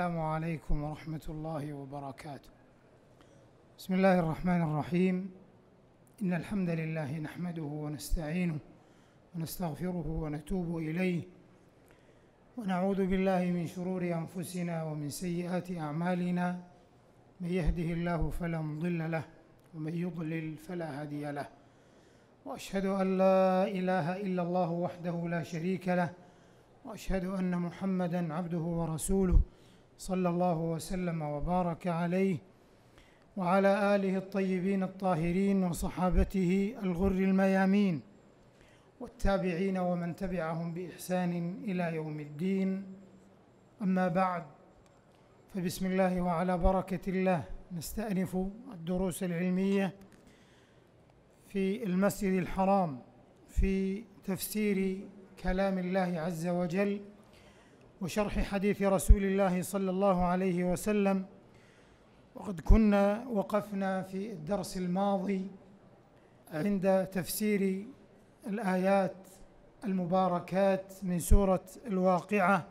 السلام عليكم ورحمة الله وبركاته. بسم الله الرحمن الرحيم. إن الحمد لله نحمده ونستعينه ونستغفره ونتوب إليه، ونعوذ بالله من شرور أنفسنا ومن سيئات أعمالنا. من يهده الله فلا مضل له، ومن يضلل فلا هادي له، وأشهد أن لا إله إلا الله وحده لا شريك له، وأشهد أن محمدًا عبده ورسوله صلى الله وسلم وبارك عليه وعلى آله الطيبين الطاهرين وصحابته الغر الميامين والتابعين ومن تبعهم بإحسان إلى يوم الدين. أما بعد، فبسم الله وعلى بركة الله نستأنف الدروس العلمية في المسجد الحرام في تفسير كلام الله عز وجل وشرح حديث رسول الله صلى الله عليه وسلم. وقد كنا وقفنا في الدرس الماضي عند تفسير الآيات المباركات من سورة الواقعة،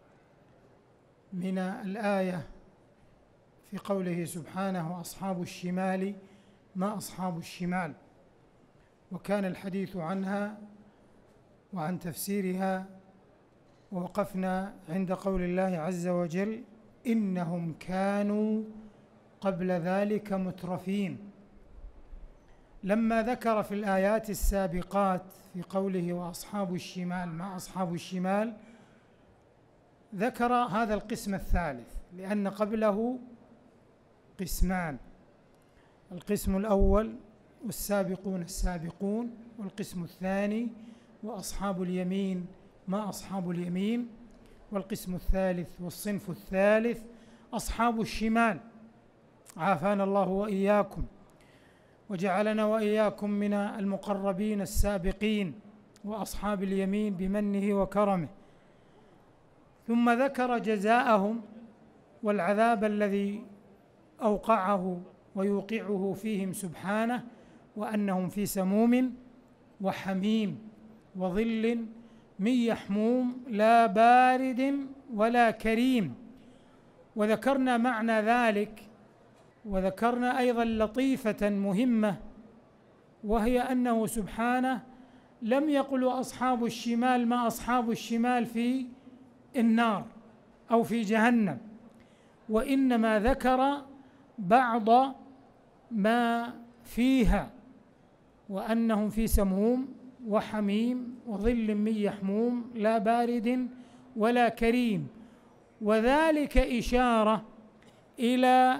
من الآية في قوله سبحانه: أصحاب الشمال ما أصحاب الشمال، وكان الحديث عنها وعن تفسيرها. ووقفنا عند قول الله عز وجل: إنهم كانوا قبل ذلك مترفين. لما ذكر في الآيات السابقات في قوله وأصحاب الشمال ما أصحاب الشمال، ذكر هذا القسم الثالث، لأن قبله قسمان: القسم الأول والسابقون السابقون، والقسم الثاني وأصحاب اليمين ما أصحاب اليمين، والقسم الثالث والصنف الثالث أصحاب الشمال. عافانا الله وإياكم وجعلنا وإياكم من المقربين السابقين وأصحاب اليمين بمنه وكرمه. ثم ذكر جزاءهم والعذاب الذي أوقعه ويوقعه فيهم سبحانه، وأنهم في سموم وحميم وظل من يحموم لا بارد ولا كريم. وذكرنا معنى ذلك، وذكرنا أيضا لطيفة مهمة، وهي أنه سبحانه لم يقل أصحاب الشمال ما أصحاب الشمال في النار أو في جهنم، وإنما ذكر بعض ما فيها، وأنهم في سموم وحميم وظل من يحموم لا بارد ولا كريم. وذلك إشارة إلى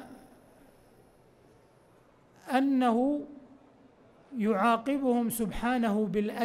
أنه يعاقبهم سبحانه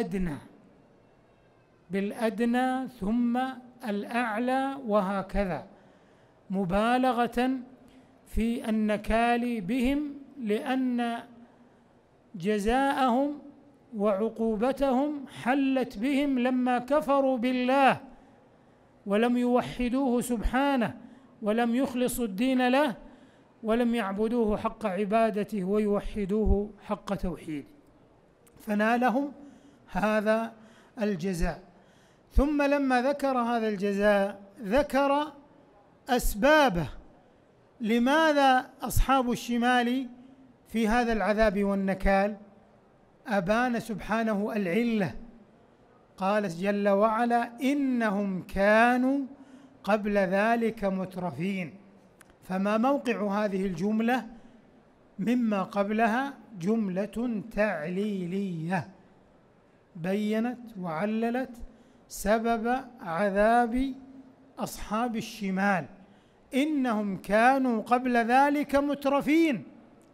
بالأدنى ثم الأعلى، وهكذا مبالغة في النكال بهم، لأن جزاءهم وعقوبتهم حلت بهم لما كفروا بالله ولم يوحدوه سبحانه ولم يخلصوا الدين له ولم يعبدوه حق عبادته ويوحدوه حق توحيده، فنالهم هذا الجزاء. ثم لما ذكر هذا الجزاء ذكر أسبابه، لماذا أصحاب الشمال في هذا العذاب والنكال؟ أبان سبحانه العلة، قال جل وعلا: إنهم كانوا قبل ذلك مترفين. فما موقع هذه الجملة مما قبلها؟ جملة تعليلية بينت وعللت سبب عذاب أصحاب الشمال. إنهم كانوا قبل ذلك مترفين،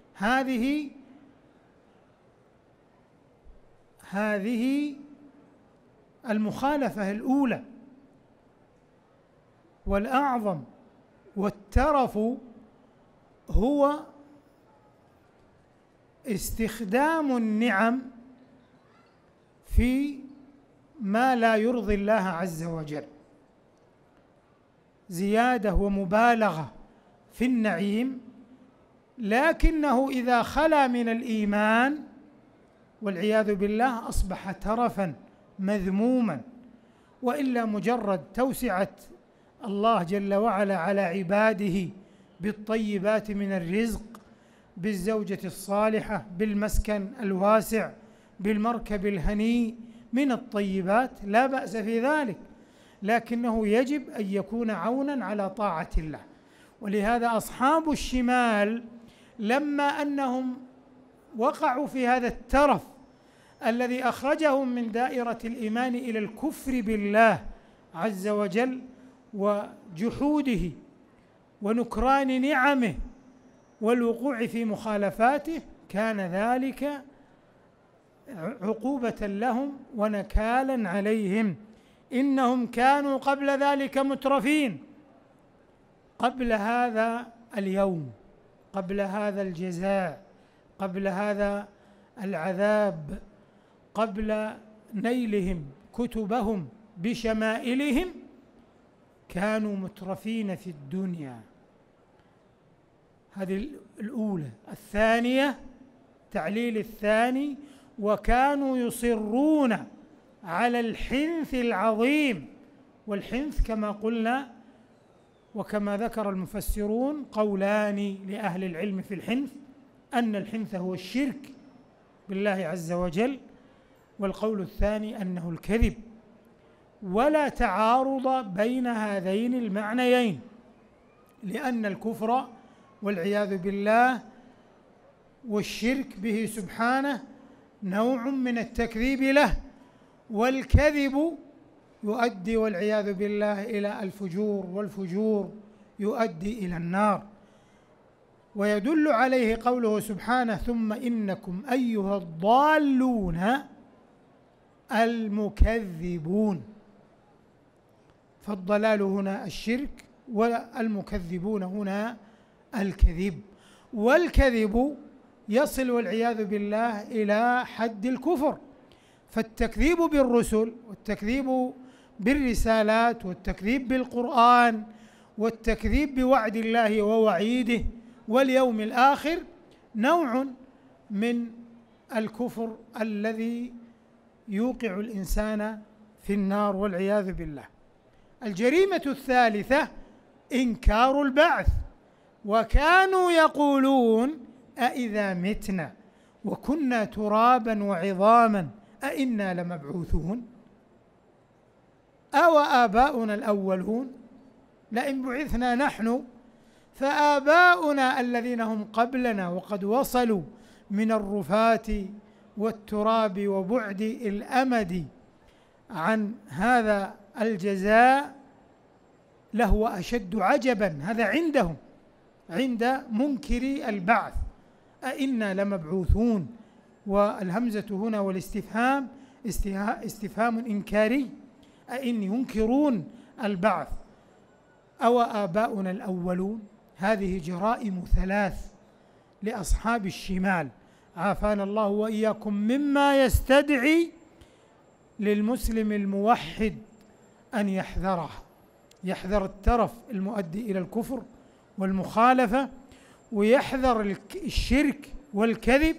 هذه المخالفة الأولى والأعظم. والترف هو استخدام النعم في ما لا يرضي الله عز وجل، زيادة ومبالغة في النعيم، لكنه إذا خلا من الإيمان والعياذ بالله أصبح ترفا مذموما، وإلا مجرد توسعة الله جل وعلا على عباده بالطيبات من الرزق، بالزوجة الصالحة، بالمسكن الواسع، بالمركب الهنيء من الطيبات، لا بأس في ذلك، لكنه يجب أن يكون عونا على طاعة الله. ولهذا أصحاب الشمال لما أنهم وقعوا في هذا الترف الذي أخرجهم من دائرة الإيمان إلى الكفر بالله عز وجل وجحوده ونكران نعمه والوقوع في مخالفاته، كان ذلك عقوبة لهم ونكالا عليهم. إنهم كانوا قبل ذلك مترفين، قبل هذا اليوم، قبل هذا الجزاء، قبل هذا العذاب، قبل نيلهم كتبهم بشمائلهم، كانوا مترفين في الدنيا. هذه الأولى. الثانية، تعليل الثاني: وكانوا يصرون على الحنث العظيم. والحنث كما قلنا وكما ذكر المفسرون قولان لأهل العلم في الحنث، أن الحنث هو الشرك بالله عز وجل، والقول الثاني أنه الكذب. ولا تعارض بين هذين المعنيين، لأن الكفر والعياذ بالله والشرك به سبحانه نوع من التكذيب له، والكذب يؤدي والعياذ بالله إلى الفجور، والفجور يؤدي إلى النار. ويدل عليه قوله سبحانه: ثم إنكم أيها الضالون المكذبون. فالضلال هنا الشرك، والمكذبون هنا الكذب. والكذب يصل والعياذ بالله إلى حد الكفر. فالتكذيب بالرسل والتكذيب بالرسالات والتكذيب بالقرآن والتكذيب بوعد الله ووعيده واليوم الآخر نوع من الكفر الذي يوقع الإنسان في النار والعياذ بالله. الجريمة الثالثة إنكار البعث. وكانوا يقولون: أإذا متنا وكنا ترابا وعظاما أإنا لمبعوثون أو آباؤنا الأولون. لئن بعثنا نحن فآباؤنا الذين هم قبلنا وقد وصلوا من الرفات والتراب وبعد الأمد عن هذا الجزاء لهو أشد عجبا. هذا عندهم، عند منكري البعث، أئنا لمبعوثون. والهمزة هنا والاستفهام استفهام إنكاري، أئن ينكرون البعث. أو آباؤنا الأولون. هذه جرائم ثلاث لأصحاب الشمال، عافانا الله وإياكم مما يستدعي للمسلم الموحد أن يحذره، يحذر الترف المؤدي إلى الكفر والمخالفة، ويحذر الشرك والكذب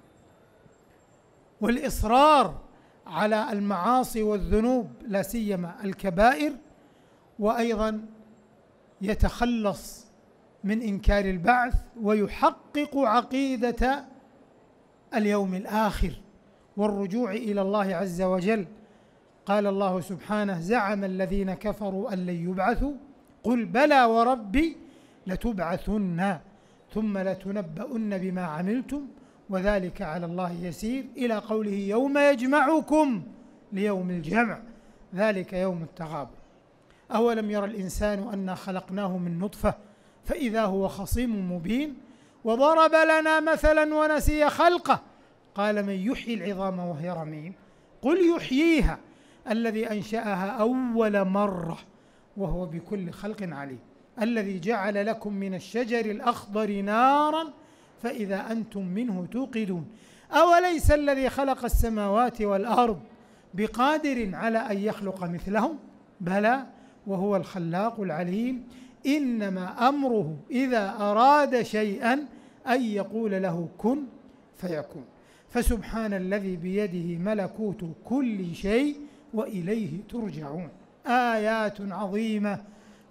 والإصرار على المعاصي والذنوب لا سيما الكبائر، وأيضا يتخلص من إنكار البعث ويحقق عقيدة اليوم الآخر والرجوع إلى الله عز وجل. قال الله سبحانه: زعم الذين كفروا أن لن يبعثوا قل بلى وربي لتبعثن ثم لتنبؤن بما عملتم وذلك على الله يسير، إلى قوله: يوم يجمعكم ليوم الجمع ذلك يوم التغابن. أولم يرى الإنسان أنا خلقناه من نطفة فإذا هو خصيم مبين وضرب لنا مثلا ونسي خلقه قال من يحيي العظام وهي رميم قل يحييها الذي أنشأها أول مرة وهو بكل خلق عليم الذي جعل لكم من الشجر الأخضر نارا فإذا أنتم منه توقدون أوليس الذي خلق السماوات والأرض بقادر على أن يخلق مثلهم بلى وهو الخلاق العليم إنما أمره إذا أراد شيئا أن يقول له كن فيكون. فسبحان الذي بيده ملكوت كل شيء وإليه ترجعون. آيات عظيمة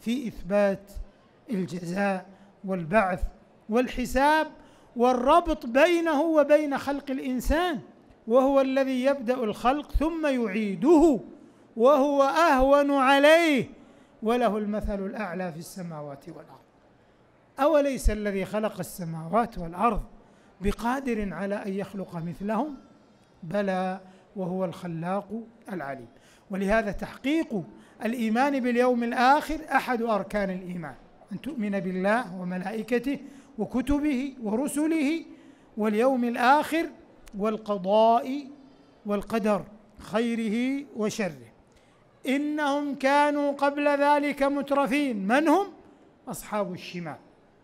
في إثبات الجزاء والبعث والحساب والربط بينه وبين خلق الإنسان، وهو الذي يبدأ الخلق ثم يعيده وهو أهون عليه، وله المثل الأعلى في السماوات والأرض. أوليس الذي خلق السماوات والأرض بقادر على أن يخلق مثلهم؟ بلى، وهو الخلاق العليم. ولهذا تحقيق الإيمان باليوم الآخر أحد أركان الإيمان، أن تؤمن بالله وملائكته وكتبه ورسله واليوم الآخر والقضاء والقدر خيره وشره. إنهم كانوا قبل ذلك مترفين. من هم؟ أصحاب الشمال.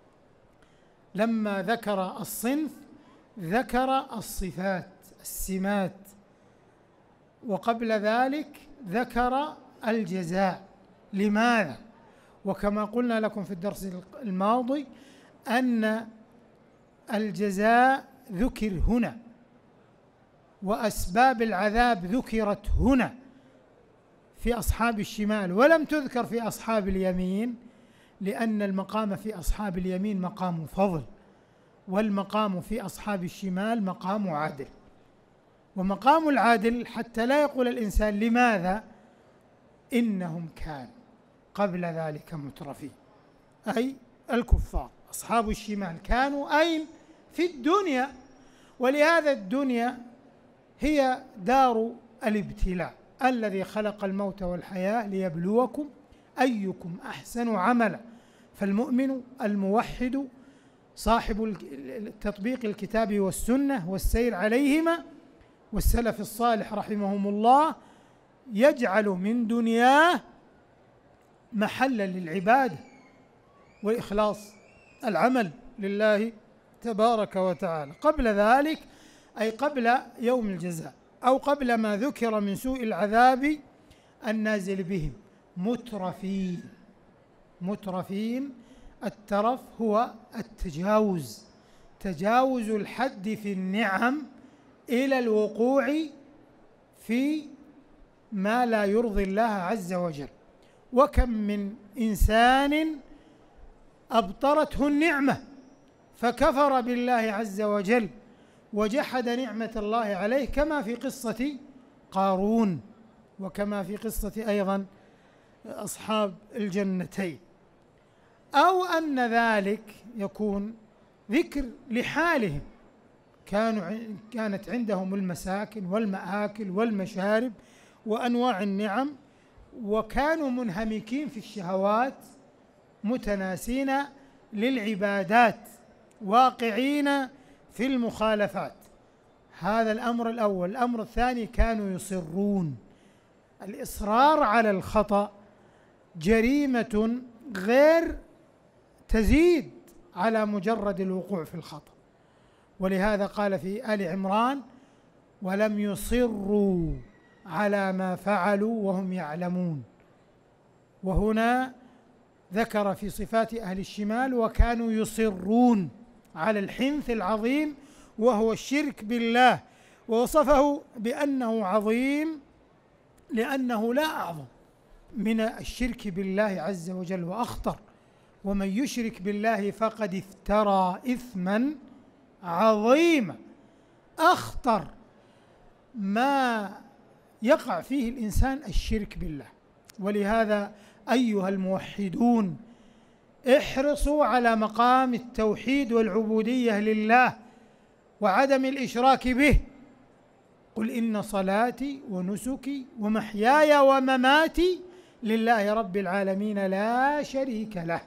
لما ذكر الصنف ذكر الصفات السمات، وقبل ذلك ذكر الجزاء. لماذا؟ وكما قلنا لكم في الدرس الماضي أن الجزاء ذكر هنا، وأسباب العذاب ذكرت هنا في أصحاب الشمال ولم تذكر في أصحاب اليمين، لأن المقام في أصحاب اليمين مقام فضل، والمقام في أصحاب الشمال مقام عدل. ومقام العدل حتى لا يقول الإنسان لماذا؟ إنهم كانوا قبل ذلك مترفين، أي الكفار. أصحاب الشمال كانوا أين؟ في الدنيا. ولهذا الدنيا هي دار الابتلاء، الذي خلق الموت والحياة ليبلوكم أيكم أحسن عملا. فالمؤمن الموحد صاحب تطبيق الكتاب والسنة والسير عليهما، والسلف الصالح رحمهم الله، يجعل من دنياه محلا للعبادة وإخلاص العمل لله تبارك وتعالى. قبل ذلك أي قبل يوم الجزاء، أو قبل ما ذكر من سوء العذاب النازل بهم، مترفين. مترفين، الترف هو التجاوز، تجاوز الحد في النعم إلى الوقوع في ما لا يرضي الله عز وجل. وكم من إنسان أبطرته النعمة فكفر بالله عز وجل وجحد نعمة الله عليه، كما في قصة قارون، وكما في قصة أيضا أصحاب الجنتين. أو أن ذلك يكون ذكر لحالهم، كانت عندهم المساكن والمآكل والمشارب وأنواع النعم، وكانوا منهمكين في الشهوات متناسين للعبادات واقعين في المخالفات. هذا الأمر الأول. الأمر الثاني، كانوا يصرون. الإصرار على الخطأ جريمة غير تزيد على مجرد الوقوع في الخطأ. ولهذا قال في آل عمران: ولم يصروا على ما فعلوا وهم يعلمون. وهنا ذكر في صفات أهل الشمال: وكانوا يصرون على الحنث العظيم وهو الشرك بالله، ووصفه بأنه عظيم لأنه لا أعظم من الشرك بالله عز وجل وأخطر. ومن يشرك بالله فقد افترى إثما عظيما. أخطر ما يقع فيه الإنسان الشرك بالله. ولهذا أيها الموحدون، احرصوا على مقام التوحيد والعبودية لله وعدم الإشراك به. قل إن صلاتي ونسكي ومحياي ومماتي لله رب العالمين لا شريك له.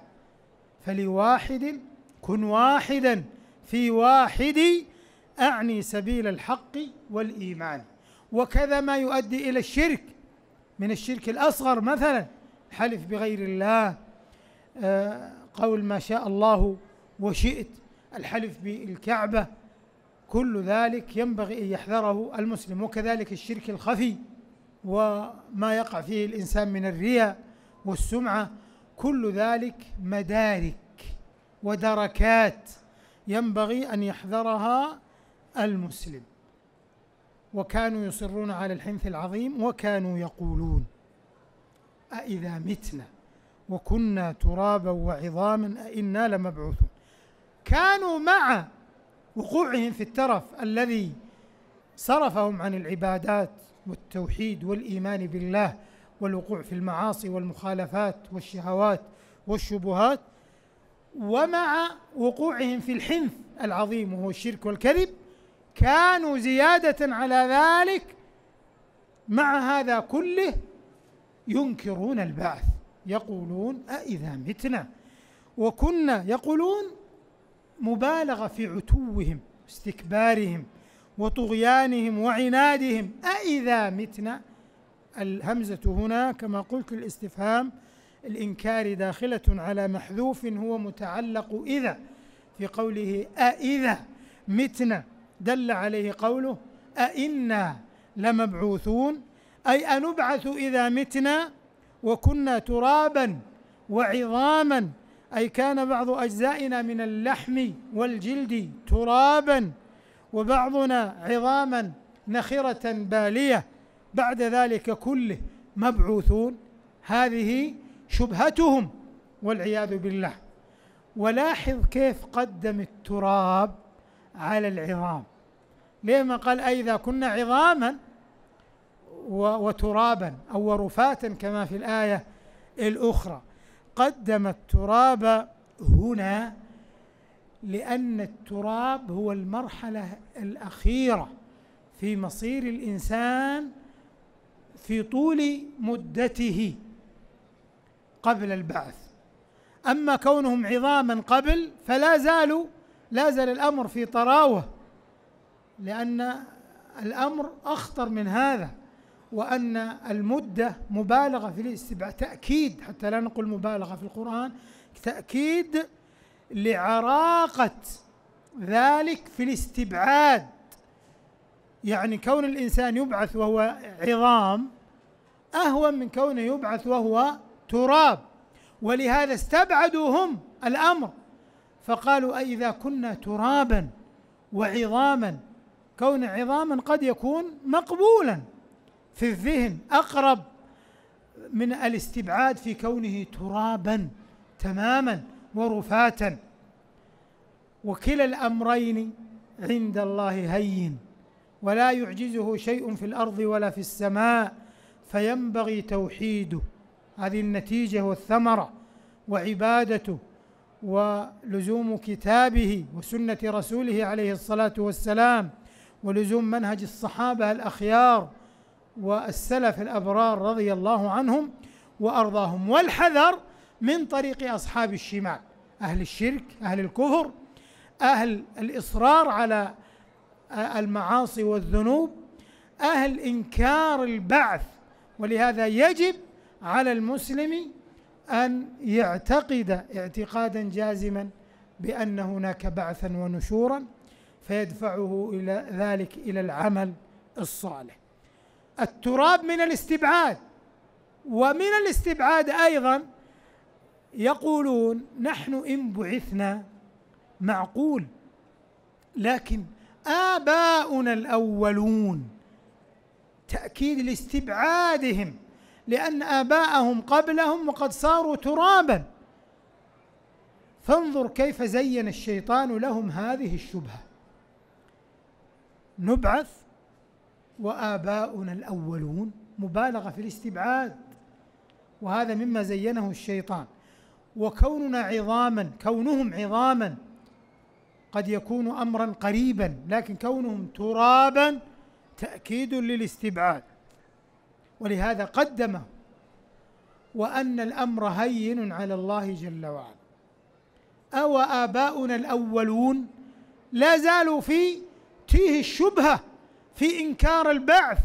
فلواحد كن واحدا في واحد، أعني سبيل الحق والإيمان. وكذا ما يؤدي إلى الشرك من الشرك الأصغر، مثلا حلف بغير الله، قول ما شاء الله وشئت، الحلف بالكعبة، كل ذلك ينبغي أن يحذره المسلم. وكذلك الشرك الخفي وما يقع فيه الإنسان من الرياء والسمعة، كل ذلك مدارك ودركات ينبغي أن يحذرها المسلم. وكانوا يصرون على الحنث العظيم، وكانوا يقولون: أإذا متنا وكنا ترابا وعظاما أئنا لمبعوثون. كانوا مع وقوعهم في الترف الذي صرفهم عن العبادات والتوحيد والإيمان بالله والوقوع في المعاصي والمخالفات والشهوات والشبهات، ومع وقوعهم في الحنث العظيم وهو الشرك والكذب، كانوا زيادة على ذلك مع هذا كله ينكرون البعث، يقولون أإذا متنا وكنا، يقولون مبالغة في عتوهم استكبارهم وطغيانهم وعنادهم. أإذا متنا، الهمزة هنا كما قلت الاستفهام الإنكار داخلة على محذوف هو متعلق إذا، في قوله أإذا متنا دل عليه قوله أئنا لمبعوثون، أي أنبعث إذا متنا وكنا ترابا وعظاما، أي كان بعض أجزائنا من اللحم والجلد ترابا وبعضنا عظاما نخرة بالية بعد ذلك كله مبعوثون. هذه شبهتهم والعياذ بالله. ولاحظ كيف قدم التراب على العظام، ليه ما قال أئذا كنا عظاما وترابا أو ورفاتا كما في الآية الأخرى؟ قدم التراب هنا لأن التراب هو المرحلة الأخيرة في مصير الإنسان في طول مدته قبل البعث. أما كونهم عظاما قبل فلا زال الأمر في طراوة، لأن الأمر أخطر من هذا، وأن المدة مبالغة في الاستبعاد، تأكيد حتى لا نقول مبالغة في القرآن، تأكيد لعراقة ذلك في الاستبعاد. يعني كون الإنسان يبعث وهو عظام أهون من كونه يبعث وهو تراب، ولهذا استبعدوا هم الأمر فقالوا أئذا كنا ترابا وعظاما. كون عظاما قد يكون مقبولا في الذهن، أقرب من الاستبعاد في كونه ترابا تماما ورفاتا. وكلا الأمرين عند الله هين ولا يعجزه شيء في الأرض ولا في السماء، فينبغي توحيده، هذه النتيجة والثمرة، وعبادته ولزوم كتابه وسنة رسوله عليه الصلاة والسلام، ولزوم منهج الصحابة الأخيار والسلف الأبرار رضي الله عنهم وأرضاهم، والحذر من طريق أصحاب الشمال، أهل الشرك، أهل الكفر، أهل الإصرار على المعاصي والذنوب، أهل إنكار البعث. ولهذا يجب على المسلم أن يعتقد اعتقادا جازما بأن هناك بعثا ونشورا فيدفعه إلى ذلك إلى العمل الصالح. التراب من الاستبعاد، ومن الاستبعاد أيضا يقولون نحن إن بعثنا معقول، لكن آباؤنا الأولون، تأكيد لاستبعادهم، لأن آباءهم قبلهم وقد صاروا ترابا. فانظر كيف زين الشيطان لهم هذه الشبهة، نبعث وآباؤنا الأولون، مبالغة في الاستبعاد، وهذا مما زينه الشيطان. وكوننا عظاما، كونهم عظاما قد يكون أمرا قريبا، لكن كونهم ترابا تأكيد للاستبعاد، ولهذا قدمه، وأن الأمر هين على الله جل وعلا. أو آباؤنا الأولون لا زالوا في تيه الشبهة في إنكار البعث.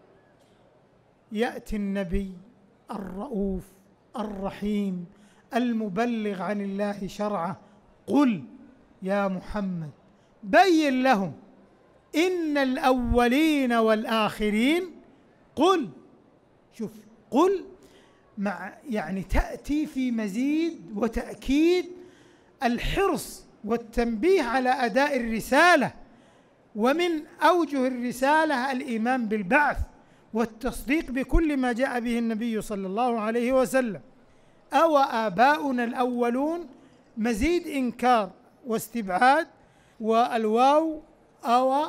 يأتي النبي الرؤوف الرحيم المبلغ عن الله شرعه، قل يا محمد بين لهم إن الأولين والآخرين، قل، شوف قل مع يعني تأتي في مزيد وتأكيد الحرص والتنبيه على أداء الرسالة، ومن أوجه الرسالة الإيمان بالبعث والتصديق بكل ما جاء به النبي صلى الله عليه وسلم. أو آباؤنا الأولون مزيد إنكار واستبعاد، والواو أو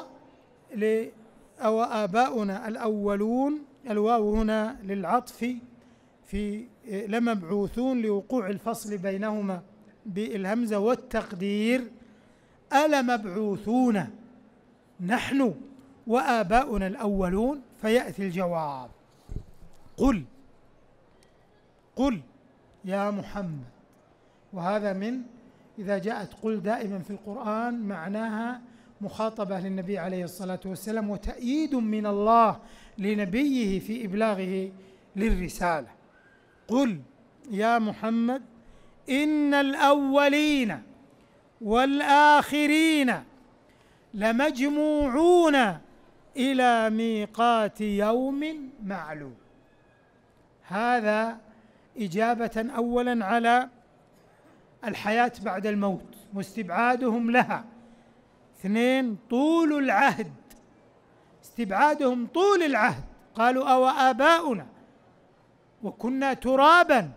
آباؤنا الأولون، الواو هنا للعطف في لمبعوثون لوقوع الفصل بينهما بالهمزة، والتقدير ألمبعوثون نحن وآباؤنا الأولون. فيأتي الجواب قل يا محمد. وهذا من إذا جاءت قل دائما في القرآن معناها مخاطبة للنبي عليه الصلاة والسلام وتأييد من الله لنبيه في إبلاغه للرسالة. قل يا محمد إن الأولين والآخرين لمجموعون إلى ميقات يوم معلوم. هذا إجابة أولا على الحياة بعد الموت واستبعادهم لها. 2 طول العهد، استبعادهم طول العهد، قالوا أو آباؤنا وكنا ترابا،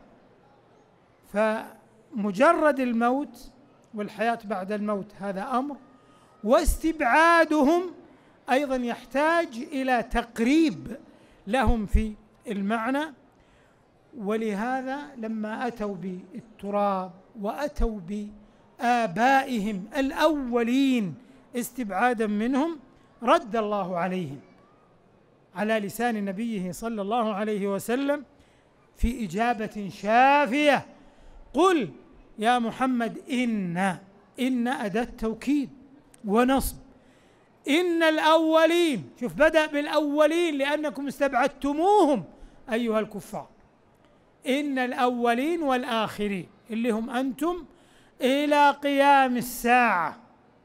فمجرد الموت والحياة بعد الموت هذا أمر، واستبعادهم أيضا يحتاج إلى تقريب لهم في المعنى. ولهذا لما أتوا بالتراب وأتوا بآبائهم الأولين استبعادا منهم، رد الله عليهم على لسان نبيه صلى الله عليه وسلم في إجابة شافية. قل يا محمد إن أداة توكيد ونصب، إن الأولين، شوف بدأ بالأولين لأنكم استبعدتموهم أيها الكفار، إن الأولين والآخرين اللي هم أنتم إلى قيام الساعة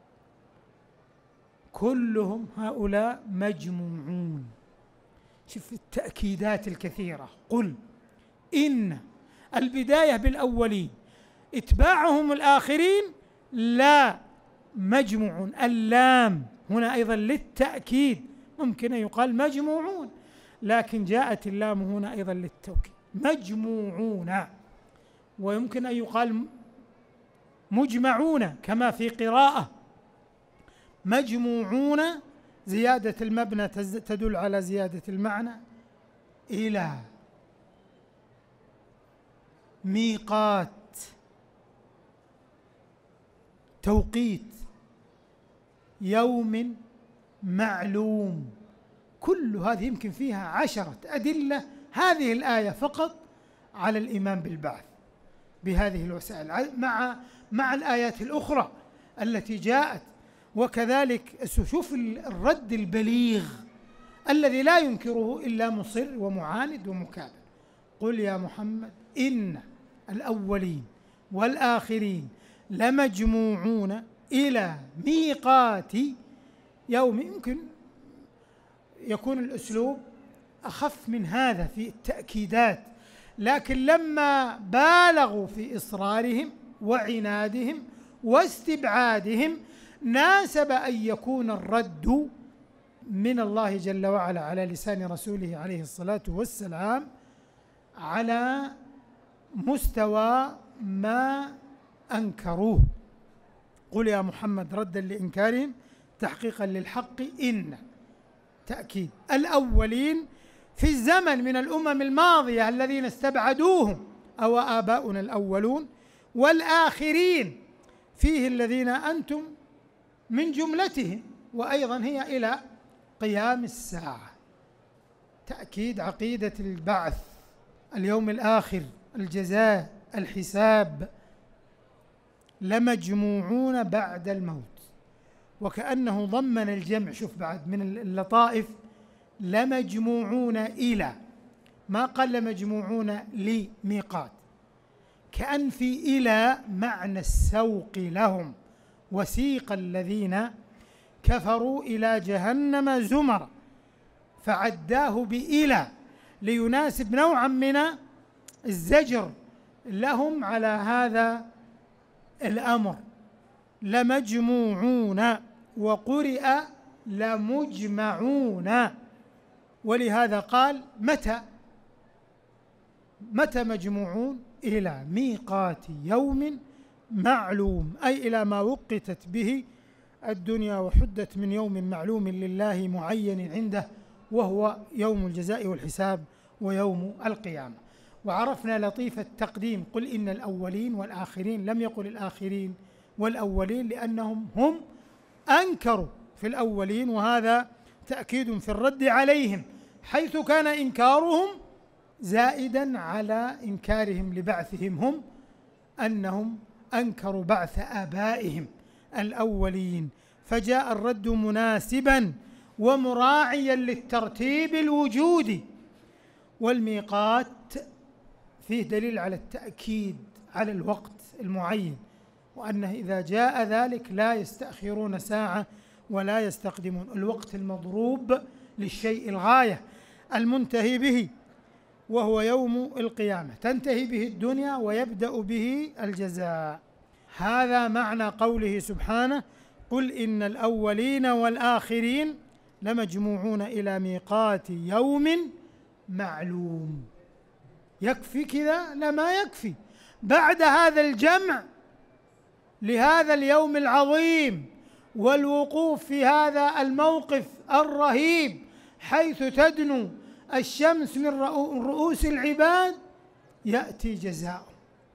كلهم هؤلاء مجموعون. شوف التأكيدات الكثيرة. قل إن البداية بالأولين، إتباعهم الآخرين لا مجموعون، اللام هنا أيضا للتأكيد، ممكن أن يقال مجموعون لكن جاءت اللام هنا أيضا للتوكيد، مجموعون. ويمكن أن يقال مجمعون كما في قراءة مجموعون، زيادة المبنى تدل على زيادة المعنى. إلى ميقات، توقيت، يوم معلوم. كل هذه يمكن فيها 10 أدلة، هذه الآية فقط على الإيمان بالبعث بهذه الوسائل مع الآيات الأخرى التي جاءت. وكذلك شوف الرد البليغ الذي لا ينكره إلا مصر ومعاند ومكابر. قل يا محمد إن الأولين والآخرين لمجموعون إلى ميقات يوم. يمكن يكون الأسلوب أخف من هذا في التأكيدات، لكن لما بالغوا في إصرارهم وعنادهم واستبعادهم ناسب أن يكون الرد من الله جل وعلا على لسان رسوله عليه الصلاة والسلام على مستوى ما أنكروه. قل يا محمد ردا لإنكارهم تحقيقا للحق إن تأكيد الأولين في الزمن من الأمم الماضية الذين استبعدوهم أو آباؤنا الأولون، والآخرين فيه الذين أنتم من جملتهم، وأيضا هي إلى قيام الساعة. تأكيد عقيدة البعث، اليوم الآخر، الجزاء، الحساب. لمجموعون بعد الموت، وكأنه ضمن الجمع. شوف بعد من اللطائف، لمجموعون إلى، ما قال لمجموعون لميقات، كأن في إلى معنى السوق لهم. وسيق الذين كفروا إلى جهنم زمرا فعداه بإلى ليناسب نوعا من الزجر لهم على هذا الأمر. لمجموعون، وقرئ لمجمعون. ولهذا قال متى مجموعون؟ إلى ميقات يوم معلوم، أي إلى ما وقتت به الدنيا وحدت من يوم معلوم لله معين عنده، وهو يوم الجزاء والحساب ويوم القيامة. وعرفنا لطيف التقديم، قل إن الأولين والآخرين، لم يقل الآخرين والأولين لأنهم هم أنكروا في الأولين، وهذا تأكيد في الرد عليهم، حيث كان إنكارهم زائدا على إنكارهم لبعثهم هم، أنهم أنكروا بعث آبائهم الأولين، فجاء الرد مناسبا ومراعيا للترتيب الوجودي. والميقات فيه دليل على التأكيد على الوقت المعين، وأنه إذا جاء ذلك لا يستأخرون ساعة ولا يستقدمون، الوقت المضروب للشيء الغاية المنتهي به، وهو يوم القيامة، تنتهي به الدنيا ويبدأ به الجزاء. هذا معنى قوله سبحانه: قل إن الأولين والآخرين لمجموعون إلى ميقات يوم معلوم. يكفي كذا؟ لا، ما يكفي. بعد هذا الجمع لهذا اليوم العظيم والوقوف في هذا الموقف الرهيب حيث تدنو الشمس من رؤوس العباد، يأتي جزاؤه: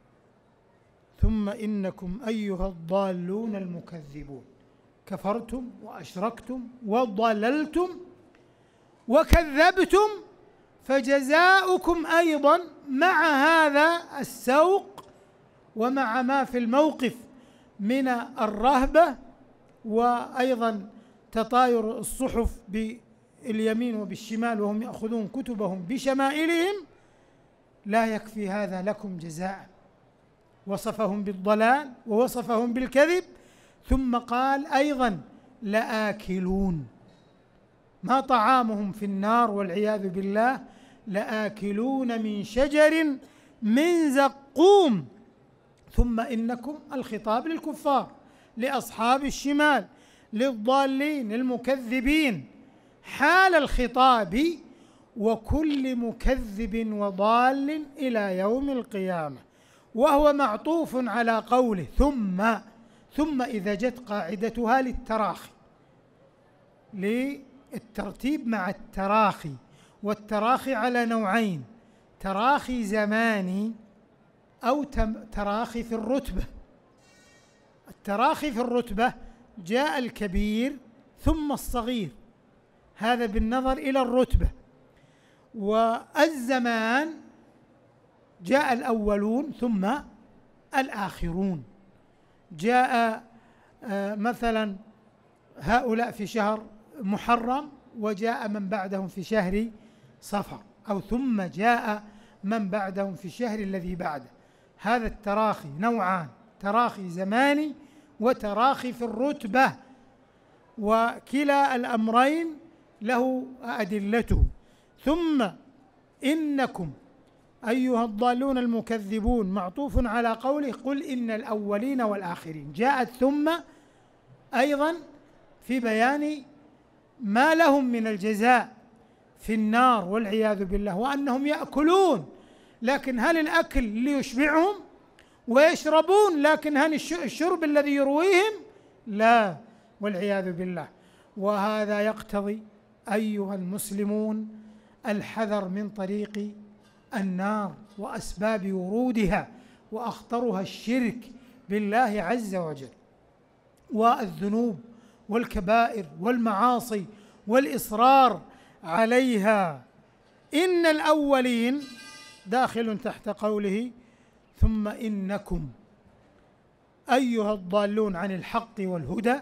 ثم إنكم أيها الضالون المكذبون كفرتم وأشركتم وضللتم وكذبتم، فجزاؤكم أيضا مع هذا السوق ومع ما في الموقف من الرهبة، وأيضا تطاير الصحف باليمين وبالشمال وهم يأخذون كتبهم بشمائلهم، لا يكفي هذا لكم جزاء. وصفهم بالضلال ووصفهم بالكذب، ثم قال أيضا: لآكلون، ما طعامهم في النار والعياذ بالله، لآكلون من شجر من زقوم. ثم إنكم، الخطاب للكفار، لأصحاب الشمال، للضالين المكذبين، حال الخطاب وكل مكذب وضال إلى يوم القيامة، وهو معطوف على قوله ثم إذا جت قاعدتها للتراخي، للترتيب مع التراخي، والتراخي على نوعين: تراخي زماني أو تراخي في الرتبة. التراخي في الرتبة جاء الكبير ثم الصغير، هذا بالنظر إلى الرتبة. والزمان جاء الأولون ثم الآخرون، جاء مثلا هؤلاء في شهر محرم وجاء من بعدهم في شهر صفر، أو ثم جاء من بعدهم في الشهر الذي بعده. هذا التراخي نوعان: تراخي زماني وتراخي في الرتبة، وكلا الأمرين له أدلته. ثم إنكم أيها الضالون المكذبون معطوف على قوله: قل إن الأولين والآخرين. جاءت ثم أيضا في بيان ما لهم من الجزاء في النار والعياذ بالله، وأنهم يأكلون، لكن هل الأكل ليشبعهم؟ ويشربون، لكن هل الشرب الذي يرويهم؟ لا، والعياذ بالله. وهذا يقتضي أيها المسلمون الحذر من طريق النار وأسباب ورودها، وأخطرها الشرك بالله عز وجل، والذنوب والكبائر والمعاصي والإصرار عليها. إن الأولين داخل تحت قوله: ثم إنكم أيها الضالون عن الحق والهدى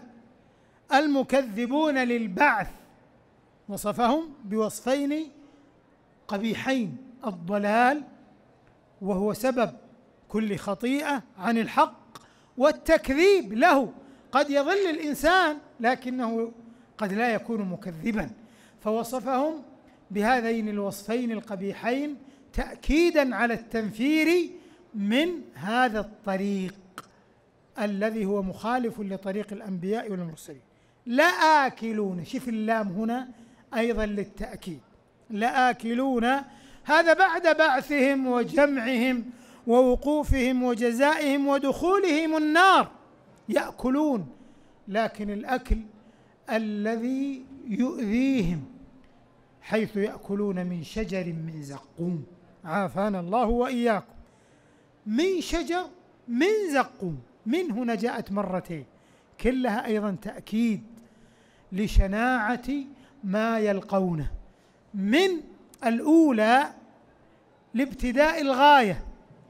المكذبون للبعث. وصفهم بوصفين قبيحين: الضلال وهو سبب كل خطيئة عن الحق، والتكذيب له. قد يضل الإنسان لكنه قد لا يكون مكذبا، فوصفهم بهذين الوصفين القبيحين تأكيدا على التنفير من هذا الطريق الذي هو مخالف لطريق الأنبياء والمرسلين. لآكلون، شوف اللام هنا أيضا للتأكيد، لآكلون، هذا بعد بعثهم وجمعهم ووقوفهم وجزائهم ودخولهم النار، يأكلون، لكن الأكل الذي يؤذيهم، حيث يأكلون من شجر من زقوم، عافانا الله وإياكم. من شجر من زقوم، من هنا جاءت مرتين، كلها أيضا تأكيد لشناعة ما يلقونه. من الأولى لابتداء الغاية،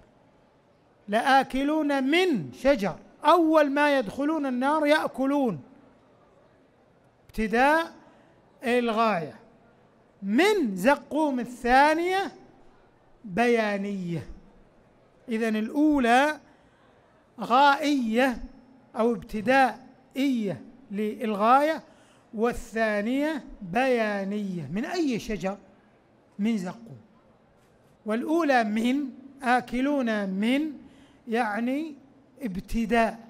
لآكلون من شجر، أول ما يدخلون النار يأكلون، ابتداء الغاية. من زقوم الثانية بيانية، إذن الأولى غائية أو ابتدائية للغاية، والثانية بيانية. من أي شجر؟ من زقوم. والأولى من آكلون من يعني ابتداء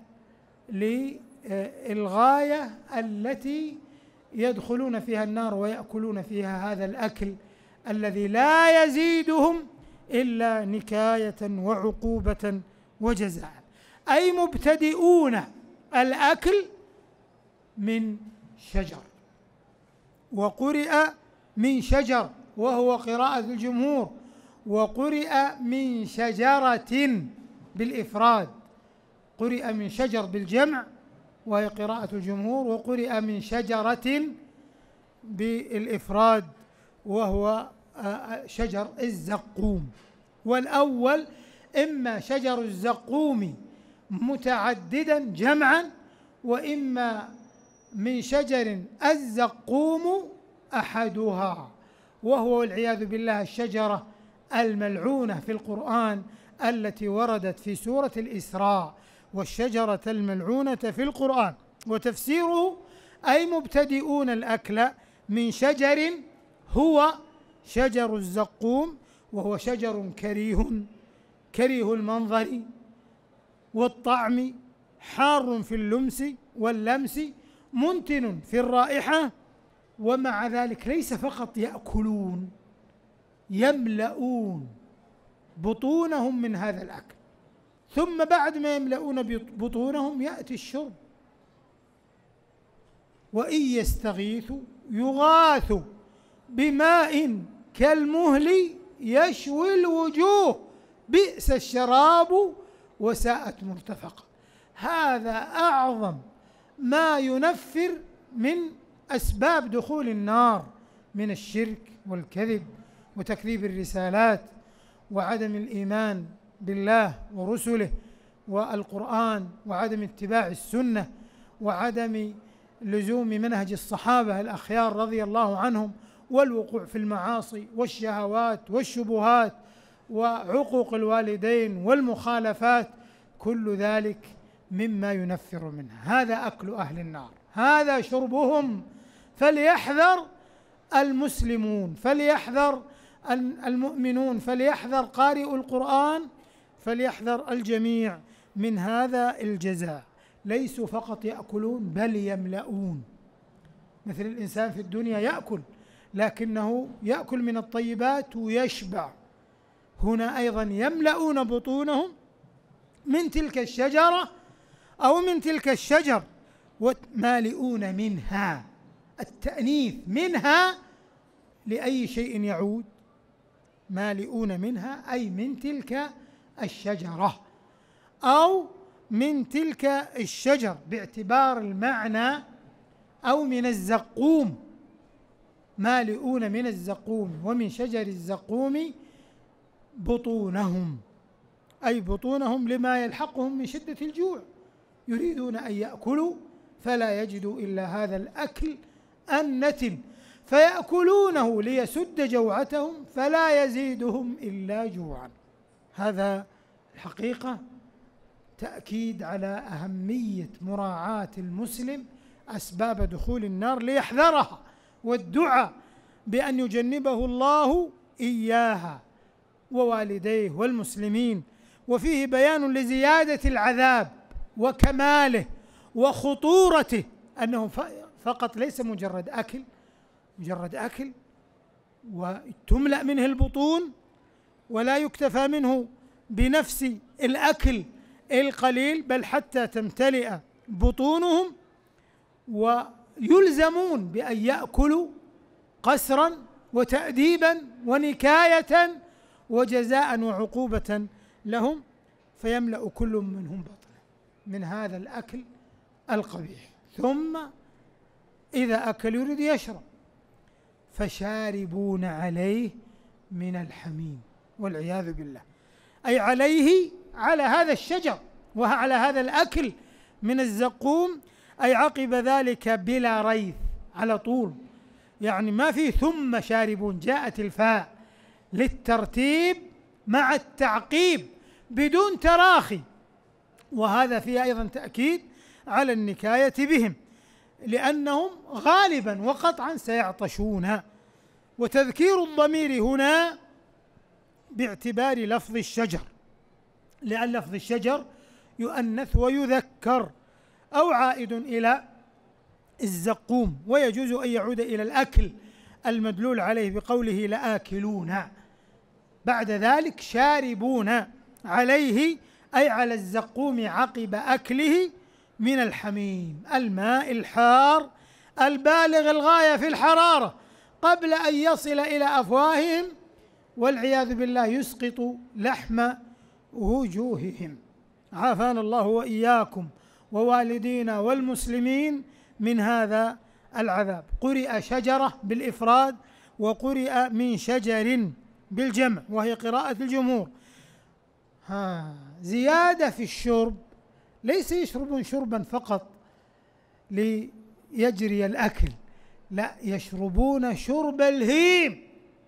للغاية التي يدخلون فيها النار ويأكلون فيها هذا الأكل الذي لا يزيدهم إلا نكاية وعقوبة وجزاء، أي مبتدئون الأكل من شجر. وقرئ من شجر وهو قراءة الجمهور، وقرئ من شجرة بالإفراد، قرئ من شجر بالجمع وهي قراءة الجمهور، وقرئ من شجرة بالإفراد وهو شجر الزقوم. والأول إما شجر الزقوم متعددا جمعا، وإما من شجر الزقوم أحدها، وهو والعياذ بالله الشجرة الملعونة في القرآن التي وردت في سورة الإسراء، والشجرة الملعونة في القرآن. وتفسيره أي مبتدئون الأكل من شجر هو شجر الزقوم، وهو شجر كريه المنظر والطعم، حار في اللمس واللمس، منتن في الرائحة. ومع ذلك ليس فقط يأكلون، يملؤون بطونهم من هذا الأكل، ثم بعد ما يملؤون بطونهم يأتي الشرب. وإن يستغيثوا يغاثوا بماء كالمهل يشوي الوجوه بئس الشراب وساءت مرتفقا. هذا أعظم ما ينفر من أسباب دخول النار من الشرك والكذب وتكذيب الرسالات وعدم الإيمان بالله ورسله والقرآن وعدم اتباع السنة وعدم لزوم منهج الصحابة الأخيار رضي الله عنهم، والوقوع في المعاصي والشهوات والشبهات وعقوق الوالدين والمخالفات، كل ذلك مما ينفر منها. هذا أكل أهل النار، هذا شربهم. فليحذر المسلمون، فليحذر المؤمنون، فليحذر قارئ القرآن، فليحذر الجميع من هذا الجزاء. ليسوا فقط يأكلون بل يملؤون، مثل الإنسان في الدنيا يأكل لكنه يأكل من الطيبات ويشبع، هنا أيضا يملؤون بطونهم من تلك الشجرة أو من تلك الشجر، ومالئون منها. التأنيث منها لأي شيء يعود؟ مالئون منها أي من تلك الشجرة أو من تلك الشجر باعتبار المعنى، أو من الزقوم، مالئون من الزقوم ومن شجر الزقوم بطونهم، أي بطونهم لما يلحقهم من شدة الجوع، يريدون أن يأكلوا فلا يجدوا إلا هذا الأكل النتن، فيأكلونه ليسد جوعتهم فلا يزيدهم إلا جوعا. هذا الحقيقة تأكيد على أهمية مراعاة المسلم أسباب دخول النار ليحذرها، والدعاء بأن يجنبه الله إياها ووالديه والمسلمين. وفيه بيان لزيادة العذاب وكماله وخطورته، أنه فقط ليس مجرد أكل وتملأ منه البطون ولا يكتفى منه بنفس الأكل القليل، بل حتى تمتلئ بطونهم، ويلزمون بأن يأكلوا قسرا وتأديبا ونكاية وجزاء وعقوبة لهم، فيملأ كل منهم بطنه من هذا الأكل القبيح، ثم إذا أكل يريد يشرب، فشاربون عليه من الحميم والعياذ بالله، أي عليه، على هذا الشجر وعلى هذا الأكل من الزقوم، أي عقب ذلك بلا ريث على طول، يعني ما في ثم شاربون، جاءت الفاء للترتيب مع التعقيب بدون تراخي، وهذا فيه أيضا تأكيد على النكاية بهم، لأنهم غالبا وقطعا سيعطشون. وتذكير الضمير هنا باعتبار لفظ الشجر، لأن لفظ الشجر يؤنث ويذكر، أو عائد إلى الزقوم، ويجوز أن يعود إلى الأكل المدلول عليه بقوله لآكلون، بعد ذلك شاربون عليه، أي على الزقوم عقب أكله من الحميم، الماء الحار البالغ الغاية في الحرارة قبل أن يصل إلى أفواههم، والعياذ بالله يسقط لحم وجوههم. عافانا الله وإياكم ووالدينا والمسلمين من هذا العذاب. قرئ شجرة بالإفراد، وقرئ من شجر بالجمع، وهي قراءة الجمهور. زيادة في الشرب، ليس يشربون شربا فقط ليجري الأكل، لا، يشربون شرب الهيم،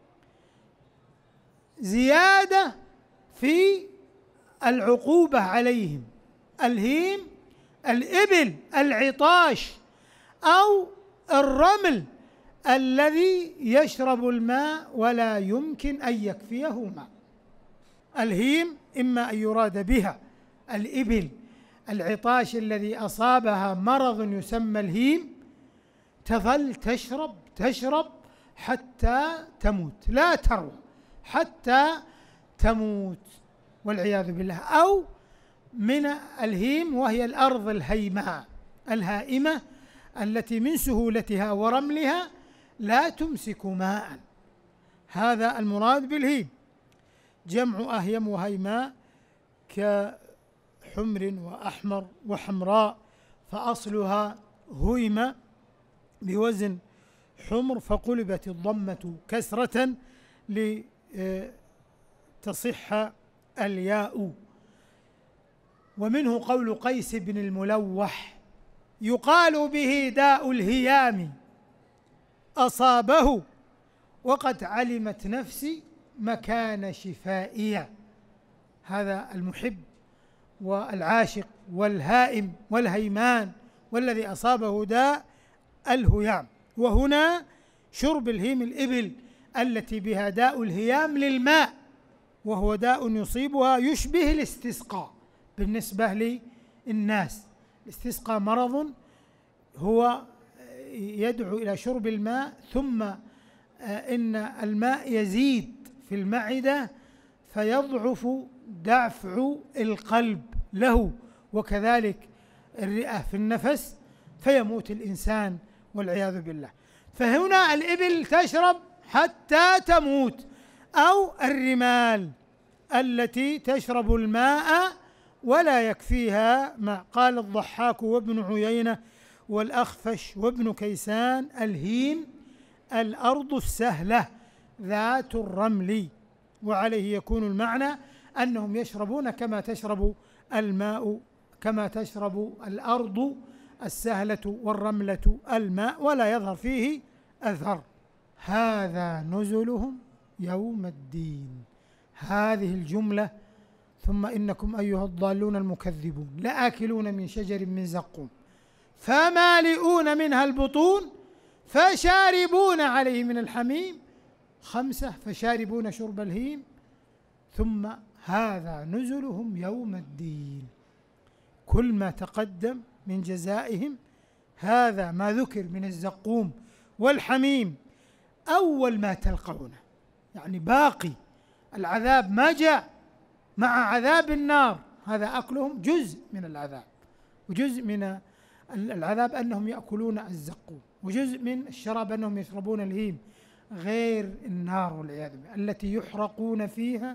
زيادة في العقوبة عليهم. الهيم الإبل العطاش أو الرمل الذي يشرب الماء ولا يمكن أن يكفيه ماء. الهيم إما أن يراد بها الإبل العطاش الذي أصابها مرض يسمى الهيم، تظل تشرب حتى تموت، لا تروى حتى تموت والعياذ بالله، أو من الهيم وهي الأرض الهيماء الهائمة التي من سهولتها ورملها لا تمسك ماء، هذا المراد بالهيم. جمع أهيم وهيماء كحمر وأحمر وحمراء، فأصلها هيمة بوزن حمر، فقلبت الضمة كسرة لتصح الياء. ومنه قول قيس بن الملوح: يقال به داء الهيام أصابه وقد علمت نفسي مكان شفائي. هذا المحب والعاشق والهائم والهيمان والذي أصابه داء الهيام. وهنا شرب الهيم الإبل التي بها داء الهيام للماء، وهو داء يصيبها يشبه الاستسقاء بالنسبة للناس. الاستسقاء مرض هو يدعو إلى شرب الماء، ثم إن الماء يزيد في المعدة فيضعف دفع القلب له، وكذلك الرئة في النفس، فيموت الإنسان والعياذ بالله. فهنا الإبل تشرب حتى تموت، أو الرمال التي تشرب الماء ولا يكفيها ماء. قال الضحاك وابن عيينة والأخفش وابن كيسان: الهيم الأرض السهلة ذات الرمل. وعليه يكون المعنى أنهم يشربون كما تشرب الماء، كما تشرب الأرض السهلة والرملة الماء ولا يظهر فيه أثر. هذا نزلهم يوم الدين. هذه الجملة: ثم إنكم أيها الضالون المكذبون لآكلون من شجر من زقوم فمالئون منها البطون فشاربون عليه من الحميم. 5: فشاربون شرب الهيم. ثم هذا نزلهم يوم الدين. كل ما تقدم من جزائهم هذا ما ذكر من الزقوم والحميم أول ما تلقونه، يعني باقي العذاب ما جاء، مع عذاب النار. هذا أكلهم جزء من العذاب، وجزء من العذاب أنهم يأكلون الزقوم، وجزء من الشراب أنهم يشربون الهيم، غير النار والعياذ بالله التي يحرقون فيها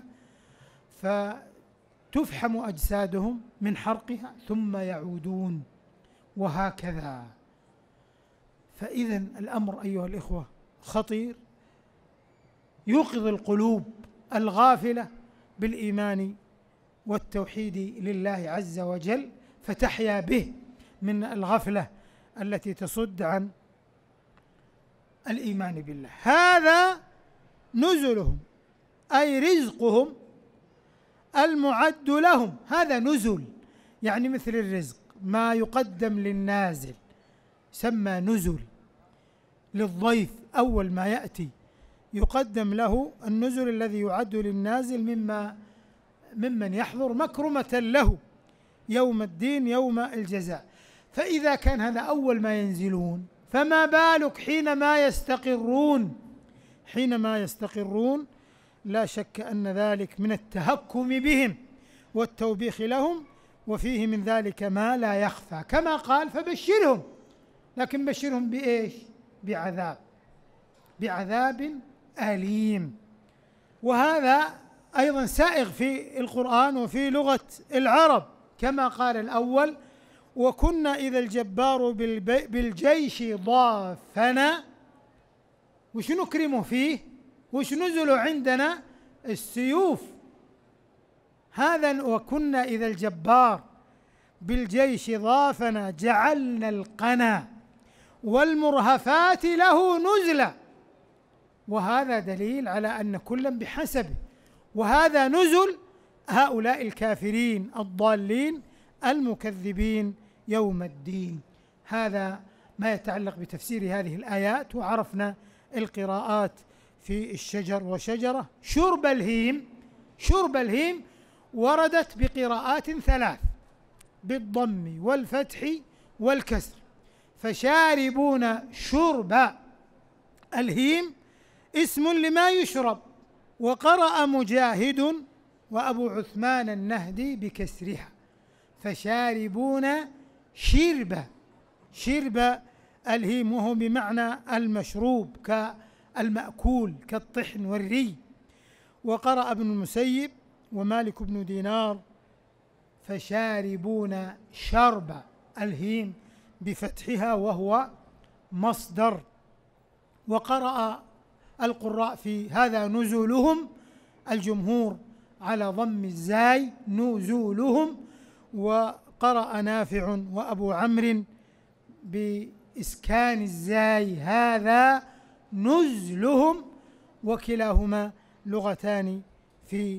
فتفحم أجسادهم من حرقها ثم يعودون، وهكذا. فإذا الأمر أيها الإخوة خطير، يوقظ القلوب الغافلة بالإيمان والتوحيد لله عز وجل، فتحيا به من الغفلة التي تصد عن الإيمان بالله. هذا نزلهم، أي رزقهم المعد لهم. هذا نزل، يعني مثل الرزق ما يقدم للنازل سمى نزل. للضيف أول ما يأتي يقدم له النزل الذي يعد للنازل ممن يحضر مكرمة له يوم الدين يوم الجزاء. فإذا كان هذا أول ما ينزلون، فما بالك حينما يستقرون لا شك أن ذلك من التهكم بهم والتوبيخ لهم، وفيه من ذلك ما لا يخفى، كما قال فبشرهم. لكن بشرهم بإيش؟ بعذاب أليم. وهذا أيضا سائغ في القرآن وفي لغة العرب، كما قال الأول: وكنا إذا الجبار بالجيش ضافنا. وش نكرمه فيه؟ وش نزلوا عندنا؟ السيوف. هذا وكنا إذا الجبار بالجيش ضافنا جعلنا القنا والمرهفات له نزلا. وهذا دليل على أن كلا بحسبه. وهذا نزل هؤلاء الكافرين الضالين المكذبين يوم الدين. هذا ما يتعلق بتفسير هذه الآيات. وعرفنا القراءات في الشجر وشجرة. شرب الهيم وردت بقراءات 3 بالضم والفتح والكسر. فشاربون شرب الهيم اسم لما يشرب. وقرأ مجاهد وأبو عثمان النهدي بكسرها. فشاربون شرب الهيم، وهو بمعنى المشروب كالمأكول كالطحن والري. وقرأ ابن المسيب ومالك بن دينار فشاربون شرب الهيم بفتحها وهو مصدر. وقرأ القراء في هذا نزولهم، الجمهور على ضم الزاي نزولهم. وقرأ نافع وأبو عمرو بإسكان الزاي هذا نزلهم، وكلاهما لغتان في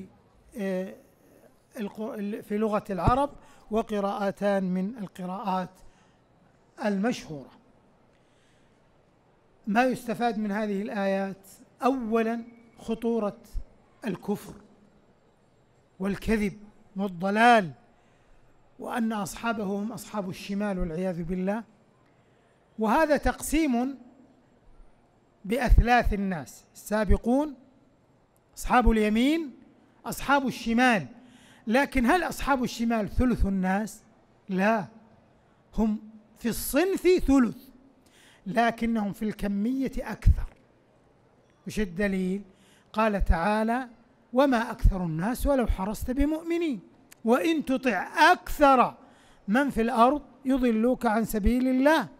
لغة العرب، وقراءتان من القراءات المشهورة. ما يستفاد من هذه الآيات: أولا خطورة الكفر والكذب والضلال، وأن أصحابه هم أصحاب الشمال والعياذ بالله. وهذا تقسيم بأثلاث الناس: السابقون، أصحاب اليمين، أصحاب الشمال. لكن هل أصحاب الشمال ثلث الناس؟ لا، هم في الصنف ثلث، لكنهم في الكمية أكثر. وش الدليل؟ قال تعالى: وما أكثر الناس ولو حرصت بمؤمنين وإن تطع أكثر من في الأرض يضلوك عن سبيل الله.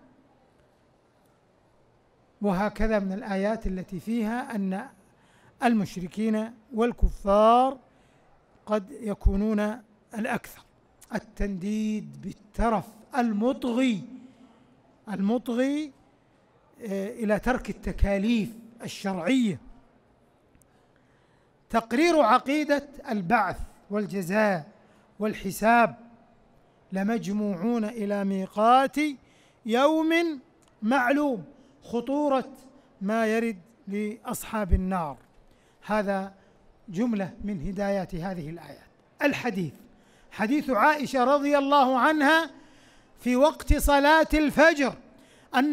وهكذا من الآيات التي فيها أن المشركين والكفار قد يكونون الأكثر. التنديد بالترف المطغي إلى ترك التكاليف الشرعية. تقرير عقيدة البعث والجزاء والحساب. لمجموعون إلى ميقات يوم معلوم. خطورة ما يرد لأصحاب النار. هذا جملة من هدايات هذه الآيات. الحديث حديث عائشة رضي الله عنها في وقت صلاة الفجر أن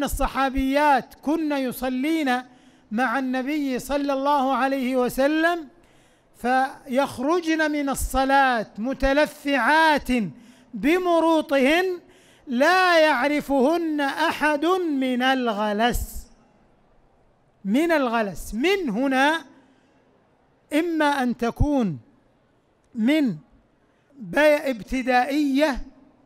الصحابيات كن يصلين مع النبي صلى الله عليه وسلم، فيخرجن من الصلاة متلفعات بمروطهن لا يعرفهن أحد من الغلس. من الغلس، من هنا إما أن تكون من ابتدائية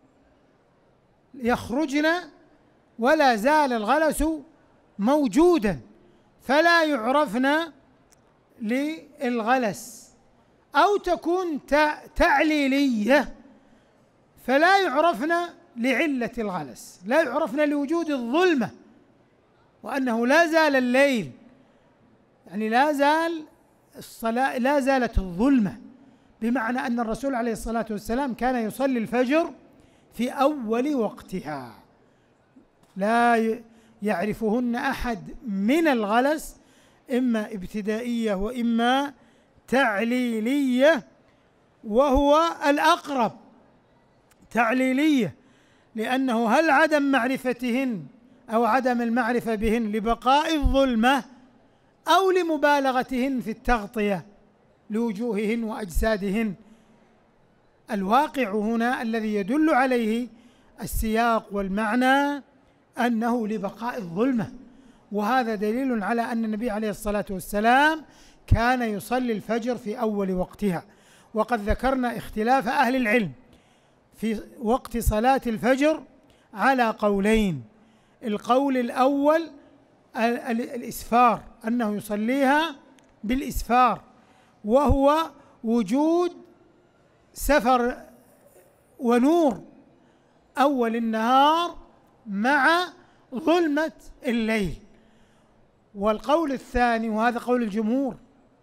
يخرجن ولا زال الغلس موجودا فلا يعرفن للغلس، أو تكون تعليلية فلا يعرفن لعلة الغلس، لا يعرفن لوجود الظلمة وأنه لا زال الليل، يعني لا زال الصلاة، لا زالت الظلمة، بمعنى أن الرسول عليه الصلاة والسلام كان يصلي الفجر في أول وقتها لا يعرفهن أحد من الغلس، إما ابتدائية وإما تعليلية، وهو الأقرب تعليلية، لأنه هل عدم معرفتهن أو عدم المعرفة بهن لبقاء الظلمة أو لمبالغتهن في التغطية لوجوههن وأجسادهن؟ الواقع هنا الذي يدل عليه السياق والمعنى أنه لبقاء الظلمة، وهذا دليل على أن النبي عليه الصلاة والسلام كان يصلي الفجر في أول وقتها. وقد ذكرنا اختلاف أهل العلم في وقت صلاة الفجر على قولين. القول الأول الإسفار، أنه يصليها بالإسفار، وهو وجود سفر ونور أول النهار مع ظلمة الليل. والقول الثاني، وهذا قول الجمهور،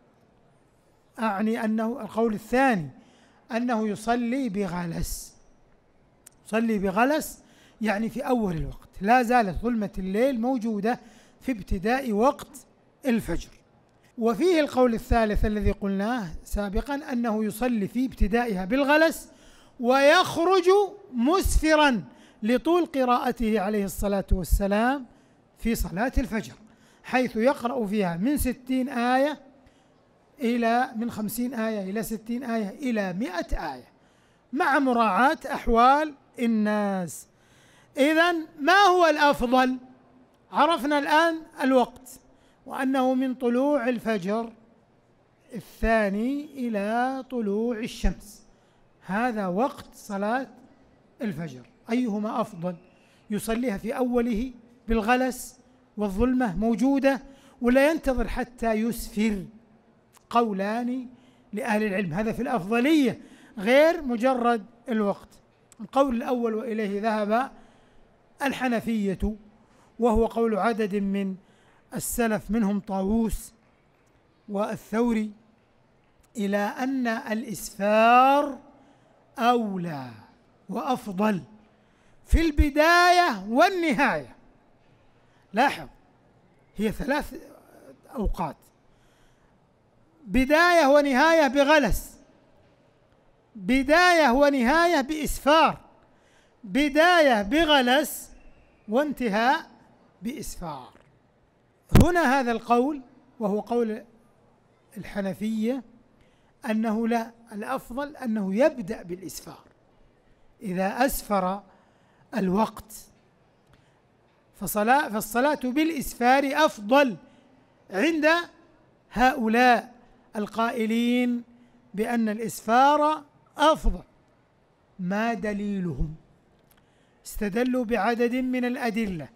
أعني أنه القول الثاني أنه يصلي بغلس، يصلي بغلس يعني في أول الوقت، لا زالت ظلمة الليل موجودة في ابتداء وقت الفجر. وفيه القول الثالث الذي قلناه سابقا، أنه يصلي في ابتدائها بالغلس ويخرج مسفرا لطول قراءته عليه الصلاة والسلام في صلاة الفجر، حيث يقرأ فيها من 60 آية إلى من 50 آية إلى 60 آية إلى 100 آية، مع مراعاة أحوال الناس. إذن ما هو الأفضل؟ عرفنا الآن الوقت، وأنه من طلوع الفجر الثاني إلى طلوع الشمس، هذا وقت صلاة الفجر. أيهما أفضل؟ يصليها في أوله بالغلس والظلمة موجودة، ولا ينتظر حتى يسفر؟ قولان لأهل العلم، هذا في الأفضلية غير مجرد الوقت. القول الأول وإليه ذهب الحنفية، وهو قول عدد من السلف منهم طاووس والثوري، إلى أن الإسفار أولى وأفضل في البداية والنهاية. لاحظ، هي 3 أوقات، بداية ونهاية بغلس، بداية ونهاية بإسفار، بداية بغلس وانتهاء بإسفار. هنا هذا القول وهو قول الحنفية أنه لا، الأفضل أنه يبدأ بالإسفار، إذا أسفر الوقت فالصلاة بالإسفار أفضل عند هؤلاء القائلين بأن الإسفار أفضل. ما دليلهم؟ استدلوا بعدد من الأدلة،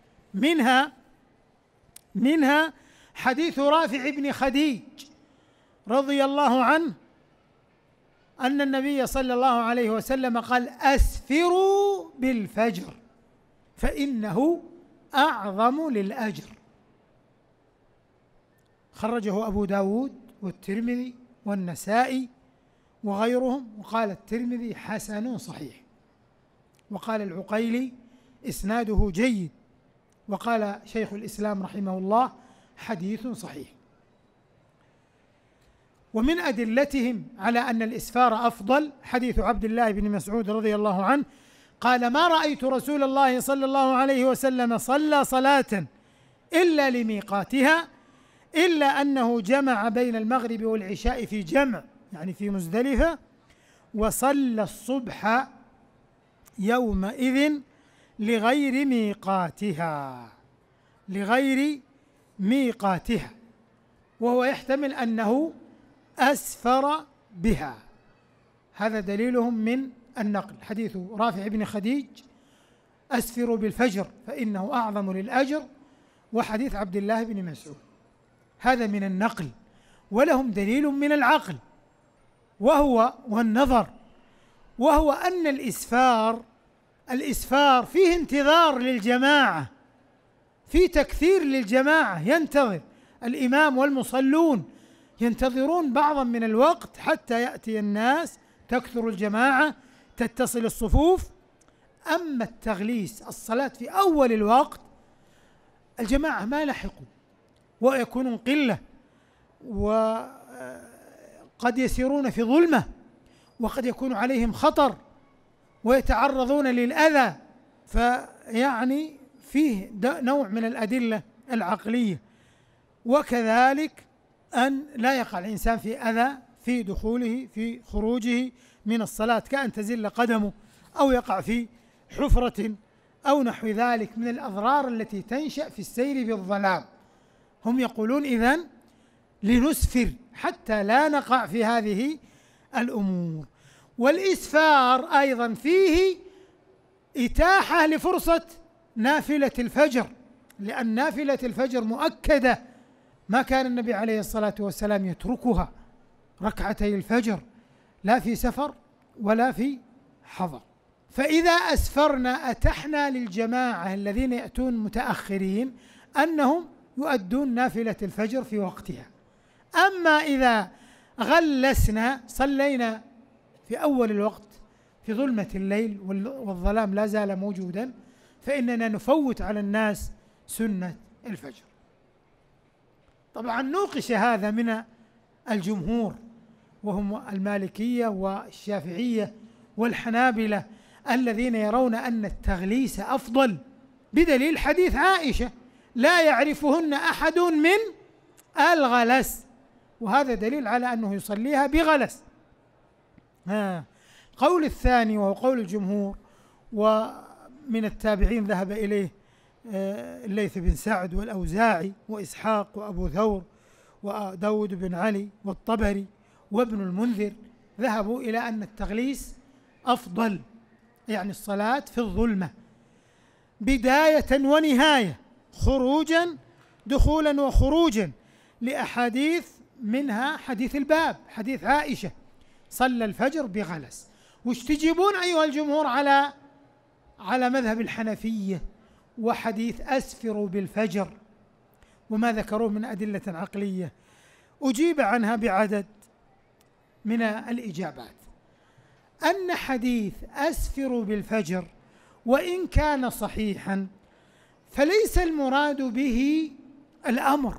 منها حديث رافع بن خديج رضي الله عنه أن النبي صلى الله عليه وسلم قال: أسفروا بالفجر فإنه أعظم للأجر. خرجه أبو داود والترمذي والنسائي وغيرهم، وقال الترمذي حسن صحيح، وقال العقيلي إسناده جيد، وقال شيخ الإسلام رحمه الله حديث صحيح. ومن أدلتهم على أن الإسفار أفضل حديث عبد الله بن مسعود رضي الله عنه قال: ما رأيت رسول الله صلى الله عليه وسلم صلى صلاة إلا لميقاتها إلا أنه جمع بين المغرب والعشاء في جمع يعني في مزدلفة، وصلى الصبح يومئذ لغير ميقاتها، وهو يحتمل أنه أسفر بها. هذا دليلهم من النقل، حديث رافع بن خديج: أسفروا بالفجر فإنه أعظم للأجر، وحديث عبد الله بن مسعود. هذا من النقل، ولهم دليل من العقل والنظر، وهو أن الإسفار فيه انتظار للجماعة، في تكثير للجماعة، ينتظر الإمام والمصلون ينتظرون بعضا من الوقت حتى يأتي الناس، تكثر الجماعة، تتصل الصفوف. أما التغليس، الصلاة في أول الوقت، الجماعة ما لحقوا ويكونون قلة، وقد يسيرون في ظلمة، وقد يكون عليهم خطر ويتعرضون للأذى، فيعني فيه نوع من الأدلة العقلية. وكذلك أن لا يقع الإنسان في أذى في دخوله في خروجه من الصلاة، كأن تزل قدمه أو يقع في حفرة أو نحو ذلك من الأضرار التي تنشأ في السير بالظلام. هم يقولون إذن لنسفر حتى لا نقع في هذه الأمور. والإسفار أيضا فيه إتاحة لفرصة نافلة الفجر، لأن نافلة الفجر مؤكدة، ما كان النبي عليه الصلاة والسلام يتركها، ركعتي الفجر، لا في سفر ولا في حضر. فإذا أسفرنا أتحنا للجماعة الذين يأتون متأخرين أنهم يؤدون نافلة الفجر في وقتها. أما إذا غلسنا، صلينا في أول الوقت في ظلمة الليل والظلام لا زال موجودا، فإننا نفوت على الناس سنة الفجر. طبعا نوقش هذا من الجمهور، وهم المالكية والشافعية والحنابلة، الذين يرون أن التغليس أفضل، بدليل حديث عائشة: لا يعرفهن أحد من الغلس، وهذا دليل على أنه يصليها بغلس. قول الثاني وهو قول الجمهور، ومن التابعين ذهب إليه الليث بن سعد والأوزاعي وإسحاق وأبو ثور وداود بن علي والطبري وابن المنذر، ذهبوا إلى أن التغليس أفضل، يعني الصلاة في الظلمة بداية ونهاية، خروجا دخولا وخروجا، لأحاديث منها حديث الباب، حديث عائشة: صلى الفجر بغلس. وش تجيبون أيها الجمهور على مذهب الحنفية وحديث أسفروا بالفجر وما ذكروه من أدلة عقلية؟ أجيب عنها بعدد من الإجابات. أن حديث أسفروا بالفجر وإن كان صحيحا، فليس المراد به الأمر،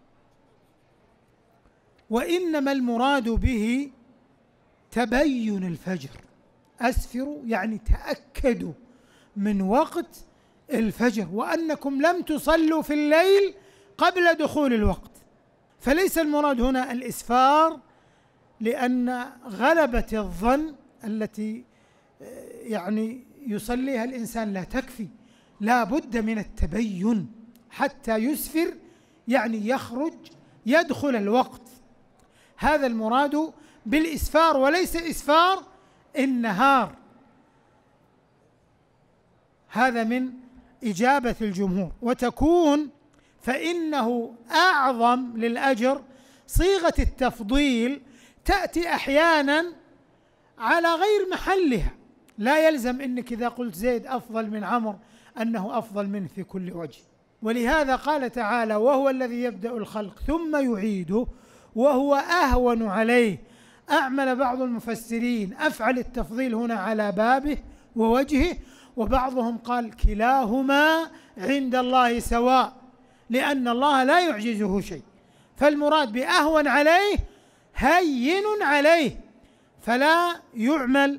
وإنما المراد به تبين الفجر. أسفروا يعني تأكدوا من وقت الفجر، وأنكم لم تصلوا في الليل قبل دخول الوقت. فليس المراد هنا الإسفار، لأن غلبة الظن التي يعني يصليها الإنسان لا تكفي، لا بد من التبين حتى يسفر، يعني يخرج يدخل الوقت. هذا المراد بالإسفار، وليس إسفار النهار. هذا من إجابة الجمهور. وتكون فإنه أعظم للأجر، صيغة التفضيل تأتي أحيانا على غير محلها، لا يلزم أنك إذا قلت زيد أفضل من عمرو أنه أفضل منه في كل وجه. ولهذا قال تعالى: وهو الذي يبدأ الخلق ثم يعيده وهو أهون عليه. أعمل بعض المفسرين أفعل التفضيل هنا على بابه ووجهه، وبعضهم قال كلاهما عند الله سواء، لأن الله لا يعجزه شيء، فالمراد بأهون عليه هين عليه، فلا يعمل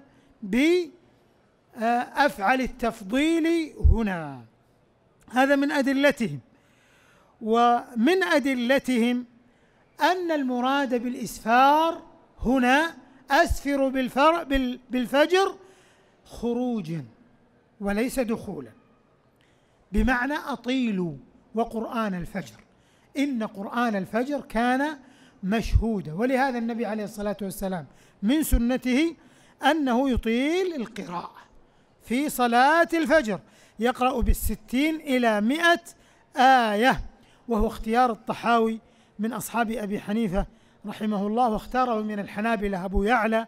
بأفعل التفضيل هنا. هذا من أدلتهم. ومن أدلتهم أن المراد بالإسفار هنا أسفر بالفجر خروجا وليس دخولا، بمعنى أطيلوا وقرآن الفجر، إن قرآن الفجر كان مشهودا. ولهذا النبي عليه الصلاة والسلام من سنته أنه يطيل القراءة في صلاة الفجر، يقرأ 60 إلى 100 آية، وهو اختيار الطحاوي من أصحاب أبي حنيفة رحمه الله، واختاره من الحنابلة أبو يعلى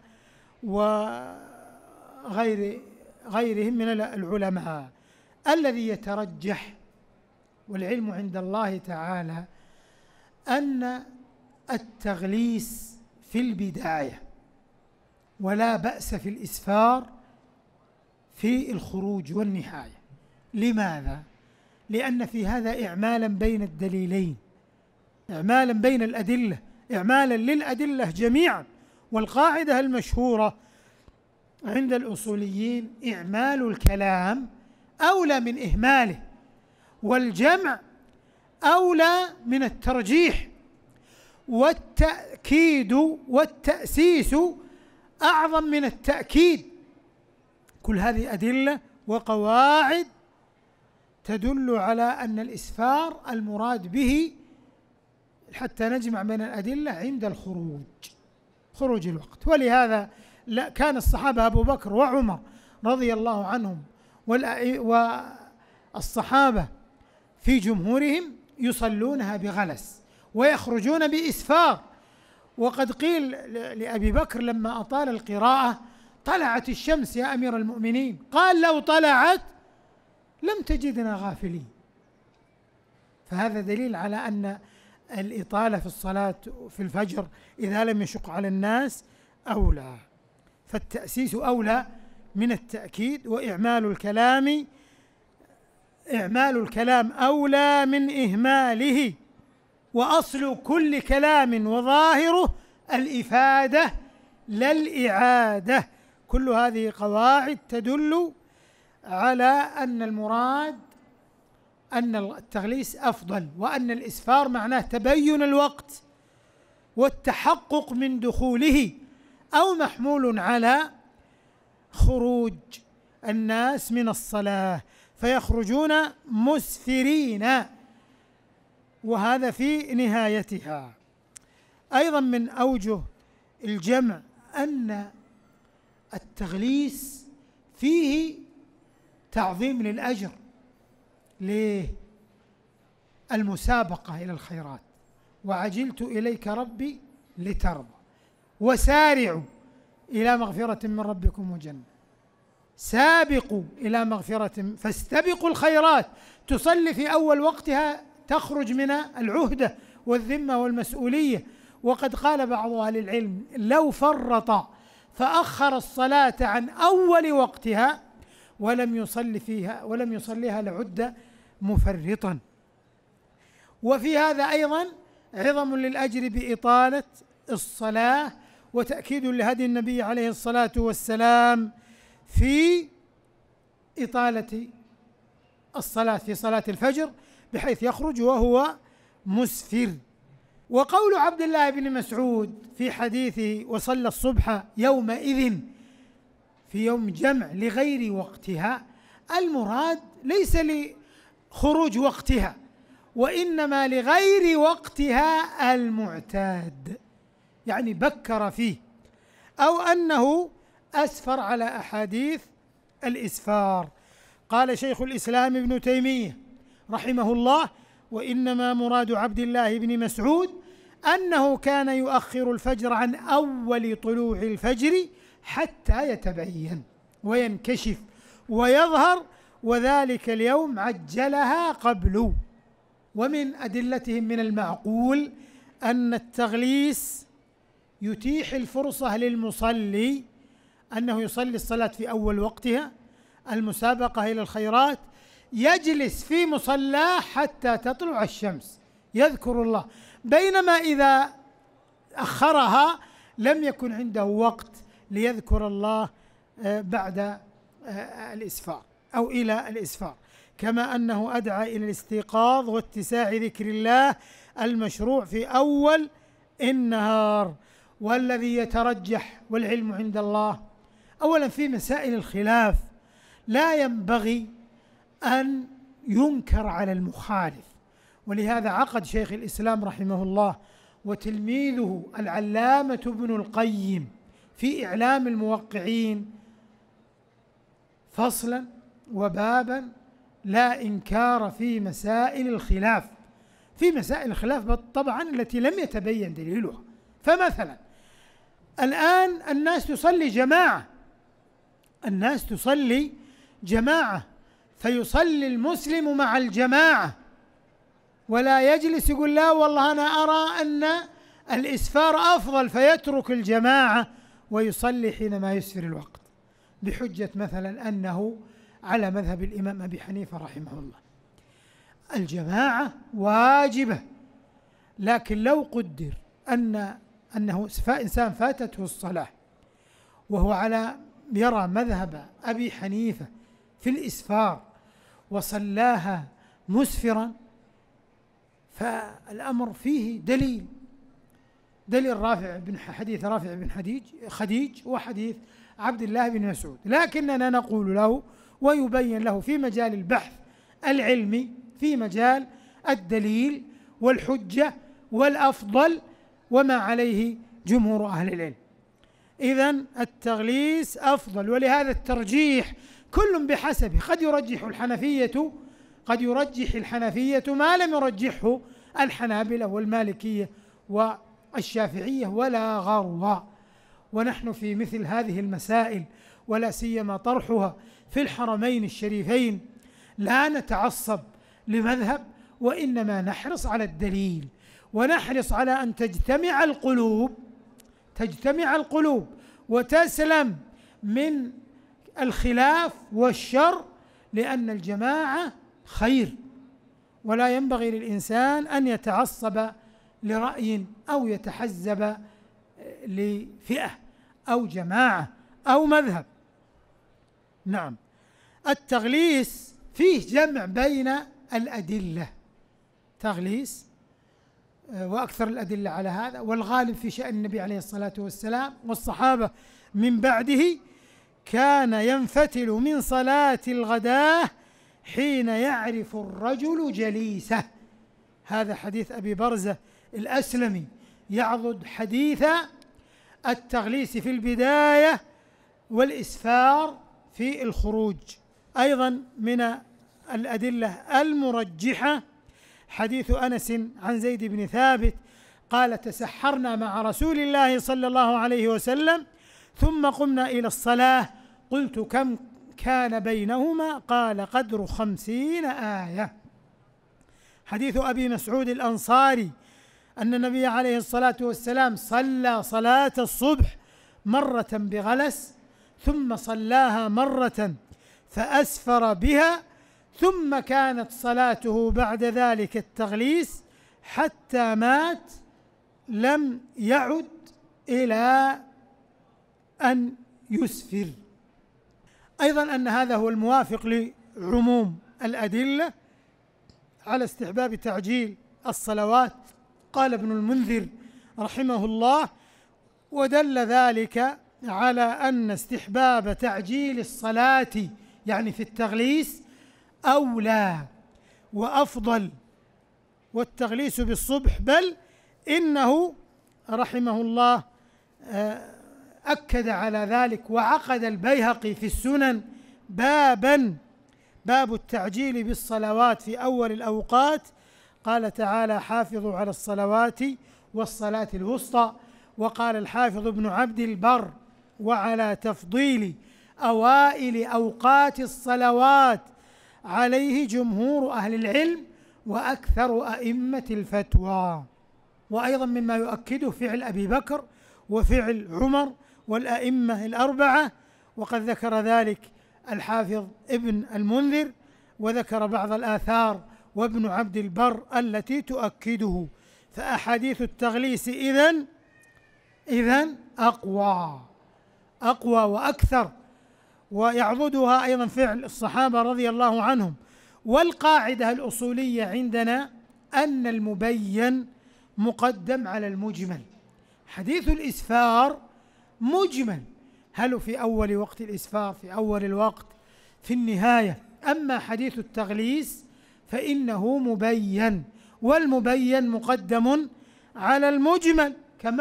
وغيرهم من العلماء. الذي يترجح والعلم عند الله تعالى أن التغليس في البداية، ولا بأس في الإسفار في الخروج والنهاية. لماذا؟ لأن في هذا إعمالا بين الدليلين، إعمالا بين الأدلة، إعمالا للأدلة جميعا. والقاعدة المشهورة عند الأصوليين: إعمال الكلام أولى من إهماله، والجمع أولى من الترجيح، والتأكيد والتأسيس أعظم من التأكيد. كل هذه أدلة وقواعد تدل على أن الإسفار المراد به، حتى نجمع بين الأدلة، عند خروج الوقت. ولهذا كان الصحابة أبو بكر وعمر رضي الله عنهم والصحابة في جمهورهم يصلونها بغلس ويخرجون بإسفار. وقد قيل لأبي بكر لما أطال القراءة: طلعت الشمس يا أمير المؤمنين. قال: لو طلعت لم تجدنا غافلين. فهذا دليل على أن الإطالة في الصلاة في الفجر إذا لم يشق على الناس أولى، فالتأسيس أولى من التأكيد، وإعمال الكلام أولى من إهماله، وأصل كل كلام وظاهره الإفادة لا الإعادة. كل هذه قواعد تدل على أن المراد أن التغليس أفضل، وأن الإسفار معناه تبين الوقت والتحقق من دخوله، أو محمول على خروج الناس من الصلاة فيخرجون مسفرين، وهذا في نهايتها. أيضا من أوجه الجمع أن التغليس فيه تعظيم للأجر. ليه؟ المسابقة إلى الخيرات: وعجلت إليك ربي لترضى، وسارعوا إلى مغفرة من ربكم وجنة، سابقوا إلى مغفرة، فاستبقوا الخيرات. تصلي في أول وقتها تخرج من العهدة والذمة والمسؤولية. وقد قال بعض أهل العلم: لو فرط فأخر الصلاة عن أول وقتها ولم يصليها لعد مفرطا. وفي هذا أيضا عظم للأجر بإطالة الصلاة، وتأكيد لهدي النبي عليه الصلاة والسلام في إطالة الصلاة في صلاة الفجر، بحيث يخرج وهو مسفر. وقول عبد الله بن مسعود في حديثه: وصلى الصبح يومئذ، في يوم جمع لغير وقتها، المراد ليس لخروج وقتها، وإنما لغير وقتها المعتاد، يعني بكر فيه، أو أنه أسفر على أحاديث الإسفار. قال شيخ الإسلام ابن تيمية رحمه الله: وإنما مراد عبد الله بن مسعود أنه كان يؤخر الفجر عن أول طلوع الفجر حتى يتبين وينكشف ويظهر، وذلك اليوم عجلها قبل. ومن أدلتهم من المعقول أن التغليس يتيح الفرصة للمصلي أنه يصلي الصلاة في أول وقتها، المسابقة إلى الخيرات، يجلس في مصلاه حتى تطلع الشمس يذكر الله، بينما إذا أخرها لم يكن عنده وقت ليذكر الله بعد الإسفار أو إلى الإسفار. كما أنه أدعى إلى الاستيقاظ واتساع ذكر الله المشروع في أول النهار. والذي يترجح والعلم عند الله. أولا في مسائل الخلاف لا ينبغي أن ينكر على المخالف، ولهذا عقد شيخ الإسلام رحمه الله وتلميذه العلامة ابن القيم في إعلام الموقعين فصلا وبابا لا إنكار في مسائل الخلاف، في مسائل الخلاف طبعا التي لم يتبين دليلها. فمثلا الآن الناس تصلي جماعة فيصلي المسلم مع الجماعة ولا يجلس يقول لا والله أنا أرى أن الإسفار أفضل فيترك الجماعة ويصلي حينما يسفر الوقت بحجة مثلا أنه على مذهب الإمام أبي حنيفة رحمه الله. الجماعة واجبة، لكن لو قدر أنه إنسان فاتته الصلاة وهو يرى مذهب أبي حنيفة في الإسفار وصلاها مسفرا، فالأمر فيه دليل حديث رافع بن خديج وحديث عبد الله بن مسعود، لكننا نقول له ويبين له في مجال البحث العلمي في مجال الدليل والحجة والأفضل وما عليه جمهور أهل العلم. إذن التغليس أفضل، ولهذا الترجيح كل بحسبه، قد يرجح الحنفية ما لم يرجحه الحنابلة والمالكية والشافعية ولا غرو. ونحن في مثل هذه المسائل ولا سيما طرحها في الحرمين الشريفين لا نتعصب لمذهب، وإنما نحرص على الدليل ونحرص على أن تجتمع القلوب وتسلم من الخلاف والشر، لأن الجماعة خير، ولا ينبغي للإنسان أن يتعصب لرأي أو يتحزب لفئة أو جماعة أو مذهب. نعم، التغليس فيه جمع بين الأدلة، تغليس وأكثر الأدلة على هذا، والغالب في شأن النبي عليه الصلاة والسلام والصحابة من بعده كان ينفتل من صلاة الغداة حين يعرف الرجل جليسه. هذا حديث أبي برزة الأسلمي يعضد حديث التغليس في البداية والإسفار في الخروج. أيضا من الأدلة المرجحة حديث أنس عن زيد بن ثابت قال: تسحرنا مع رسول الله صلى الله عليه وسلم ثم قمنا إلى الصلاة، قلت: كم كان بينهما؟ قال: قدر 50 آية. حديث أبي مسعود الأنصاري أن النبي عليه الصلاة والسلام صلى صلاة الصبح مرة بغلس ثم صلاها مرة فأسفر بها، ثم كانت صلاته بعد ذلك التغليس حتى مات، لم يعد إلى أن يسفر. أيضا أن هذا هو الموافق لعموم الأدلة على استحباب تعجيل الصلوات. قال ابن المنذر رحمه الله: ودل ذلك على أن استحباب تعجيل الصلاة يعني في التغليس أولى وأفضل، والتغليس بالصبح، بل إنه رحمه الله أكد على ذلك، وعقد البيهقي في السنن باب التعجيل بالصلوات في أول الأوقات. قال تعالى: حافظوا على الصلوات والصلاة الوسطى. وقال الحافظ ابن عبد البر: وعلى تفضيل أوائل أوقات الصلوات عليه جمهور أهل العلم وأكثر أئمة الفتوى. وأيضا مما يؤكده فعل أبي بكر وفعل عمر والأئمة الأربعة، وقد ذكر ذلك الحافظ ابن المنذر، وذكر بعض الآثار وابن عبد البر التي تؤكده. فأحاديث التغليس إذن أقوى وأكثر، ويعضدها أيضا فعل الصحابة رضي الله عنهم. والقاعدة الأصولية عندنا أن المبين مقدم على المجمل، حديث الإسفار مجمل، هل في أول وقت الإسفار، في أول الوقت، في النهاية. أما حديث التغليس فإنه مبين، والمبين مقدم على المجمل كما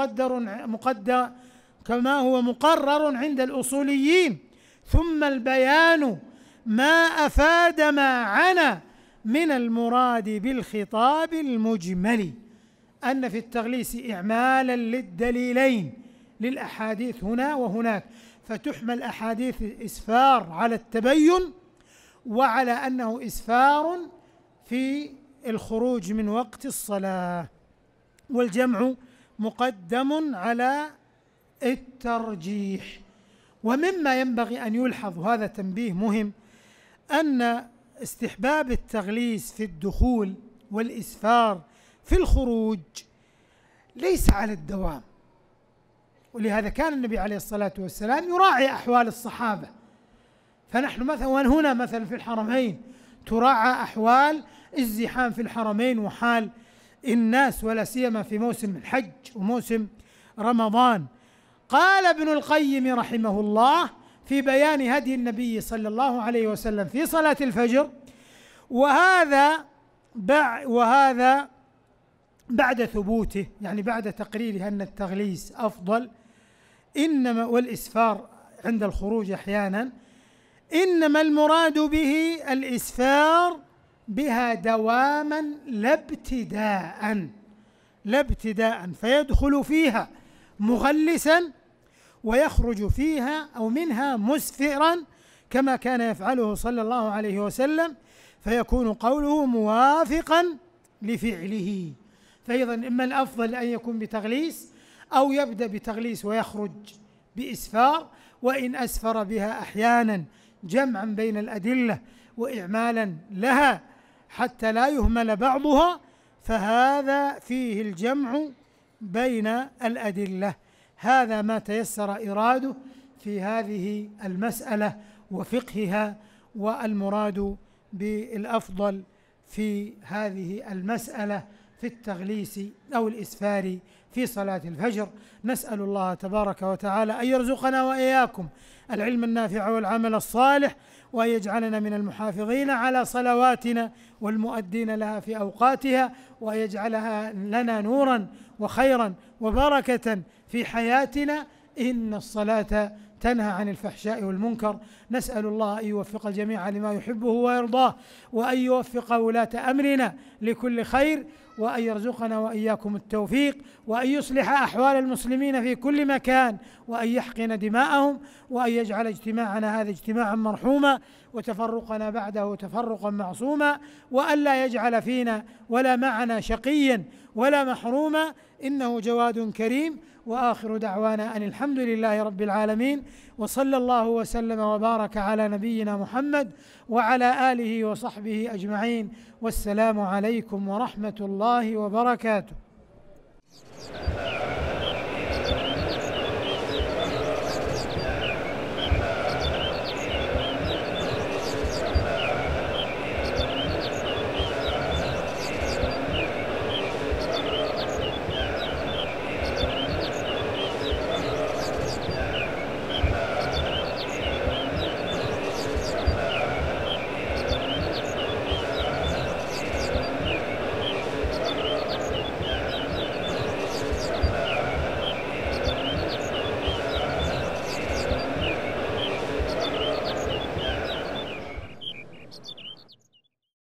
هو مقرر عند الأصوليين. ثم البيان ما أفاد ما عنا من المراد بالخطاب المجمل، أن في التغليس إعمالا للدليلين للأحاديث هنا وهناك، فتحمل أحاديث الإسفار على التبين وعلى أنه إسفار في الخروج من وقت الصلاة، والجمع مقدم على الترجيح. ومما ينبغي أن يلحظ، وهذا تنبيه مهم، أن استحباب التغليس في الدخول والإسفار في الخروج ليس على الدوام، ولهذا كان النبي عليه الصلاة والسلام يراعي أحوال الصحابة. فنحن مثلا هنا مثلا في الحرمين تراعى أحوال الزحام في الحرمين وحال الناس، ولا سيما في موسم الحج وموسم رمضان. قال ابن القيم رحمه الله في بيان هدي النبي صلى الله عليه وسلم في صلاة الفجر، وهذا بعد ثبوته، يعني بعد تقريره أن التغليس أفضل، إنما والإسفار عند الخروج أحيانا، إنما المراد به الإسفار بها دواما لا ابتداء، فيدخل فيها مغلسا ويخرج فيها أو منها مسفرا كما كان يفعله صلى الله عليه وسلم، فيكون قوله موافقا لفعله. فأيضا إما الأفضل أن يكون بتغليس أو يبدأ بتغليس ويخرج بإسفار، وإن أسفر بها أحيانا جمعا بين الأدلة وإعمالا لها حتى لا يهمل بعضها، فهذا فيه الجمع بين الأدلة. هذا ما تيسر إراده في هذه المسألة وفقهها، والمراد بالأفضل في هذه المسألة في التغليس أو الإسفار في صلاة الفجر. نسأل الله تبارك وتعالى أن يرزقنا وإياكم العلم النافع والعمل الصالح، وأن يجعلنا من المحافظين على صلواتنا والمؤدين لها في أوقاتها، وأن يجعلها لنا نورا وخيرا وبركة في حياتنا، إن الصلاة تنهى عن الفحشاء والمنكر. نسأل الله أن يوفق الجميع لما يحبه ويرضاه، وأن يوفق ولاة أمرنا لكل خير، وأن يرزقنا وإياكم التوفيق، وأن يصلح أحوال المسلمين في كل مكان، وأن يحقن دماءهم، وأن يجعل اجتماعنا هذا اجتماعا مرحوما، وتفرقنا بعده تفرقا معصوما، وأن لا يجعل فينا ولا معنا شقيا ولا محروما، إنه جواد كريم. وآخر دعوانا أن الحمد لله رب العالمين، وصلى الله وسلم وبارك على نبينا محمد وعلى آله وصحبه أجمعين، والسلام عليكم ورحمة الله وبركاته.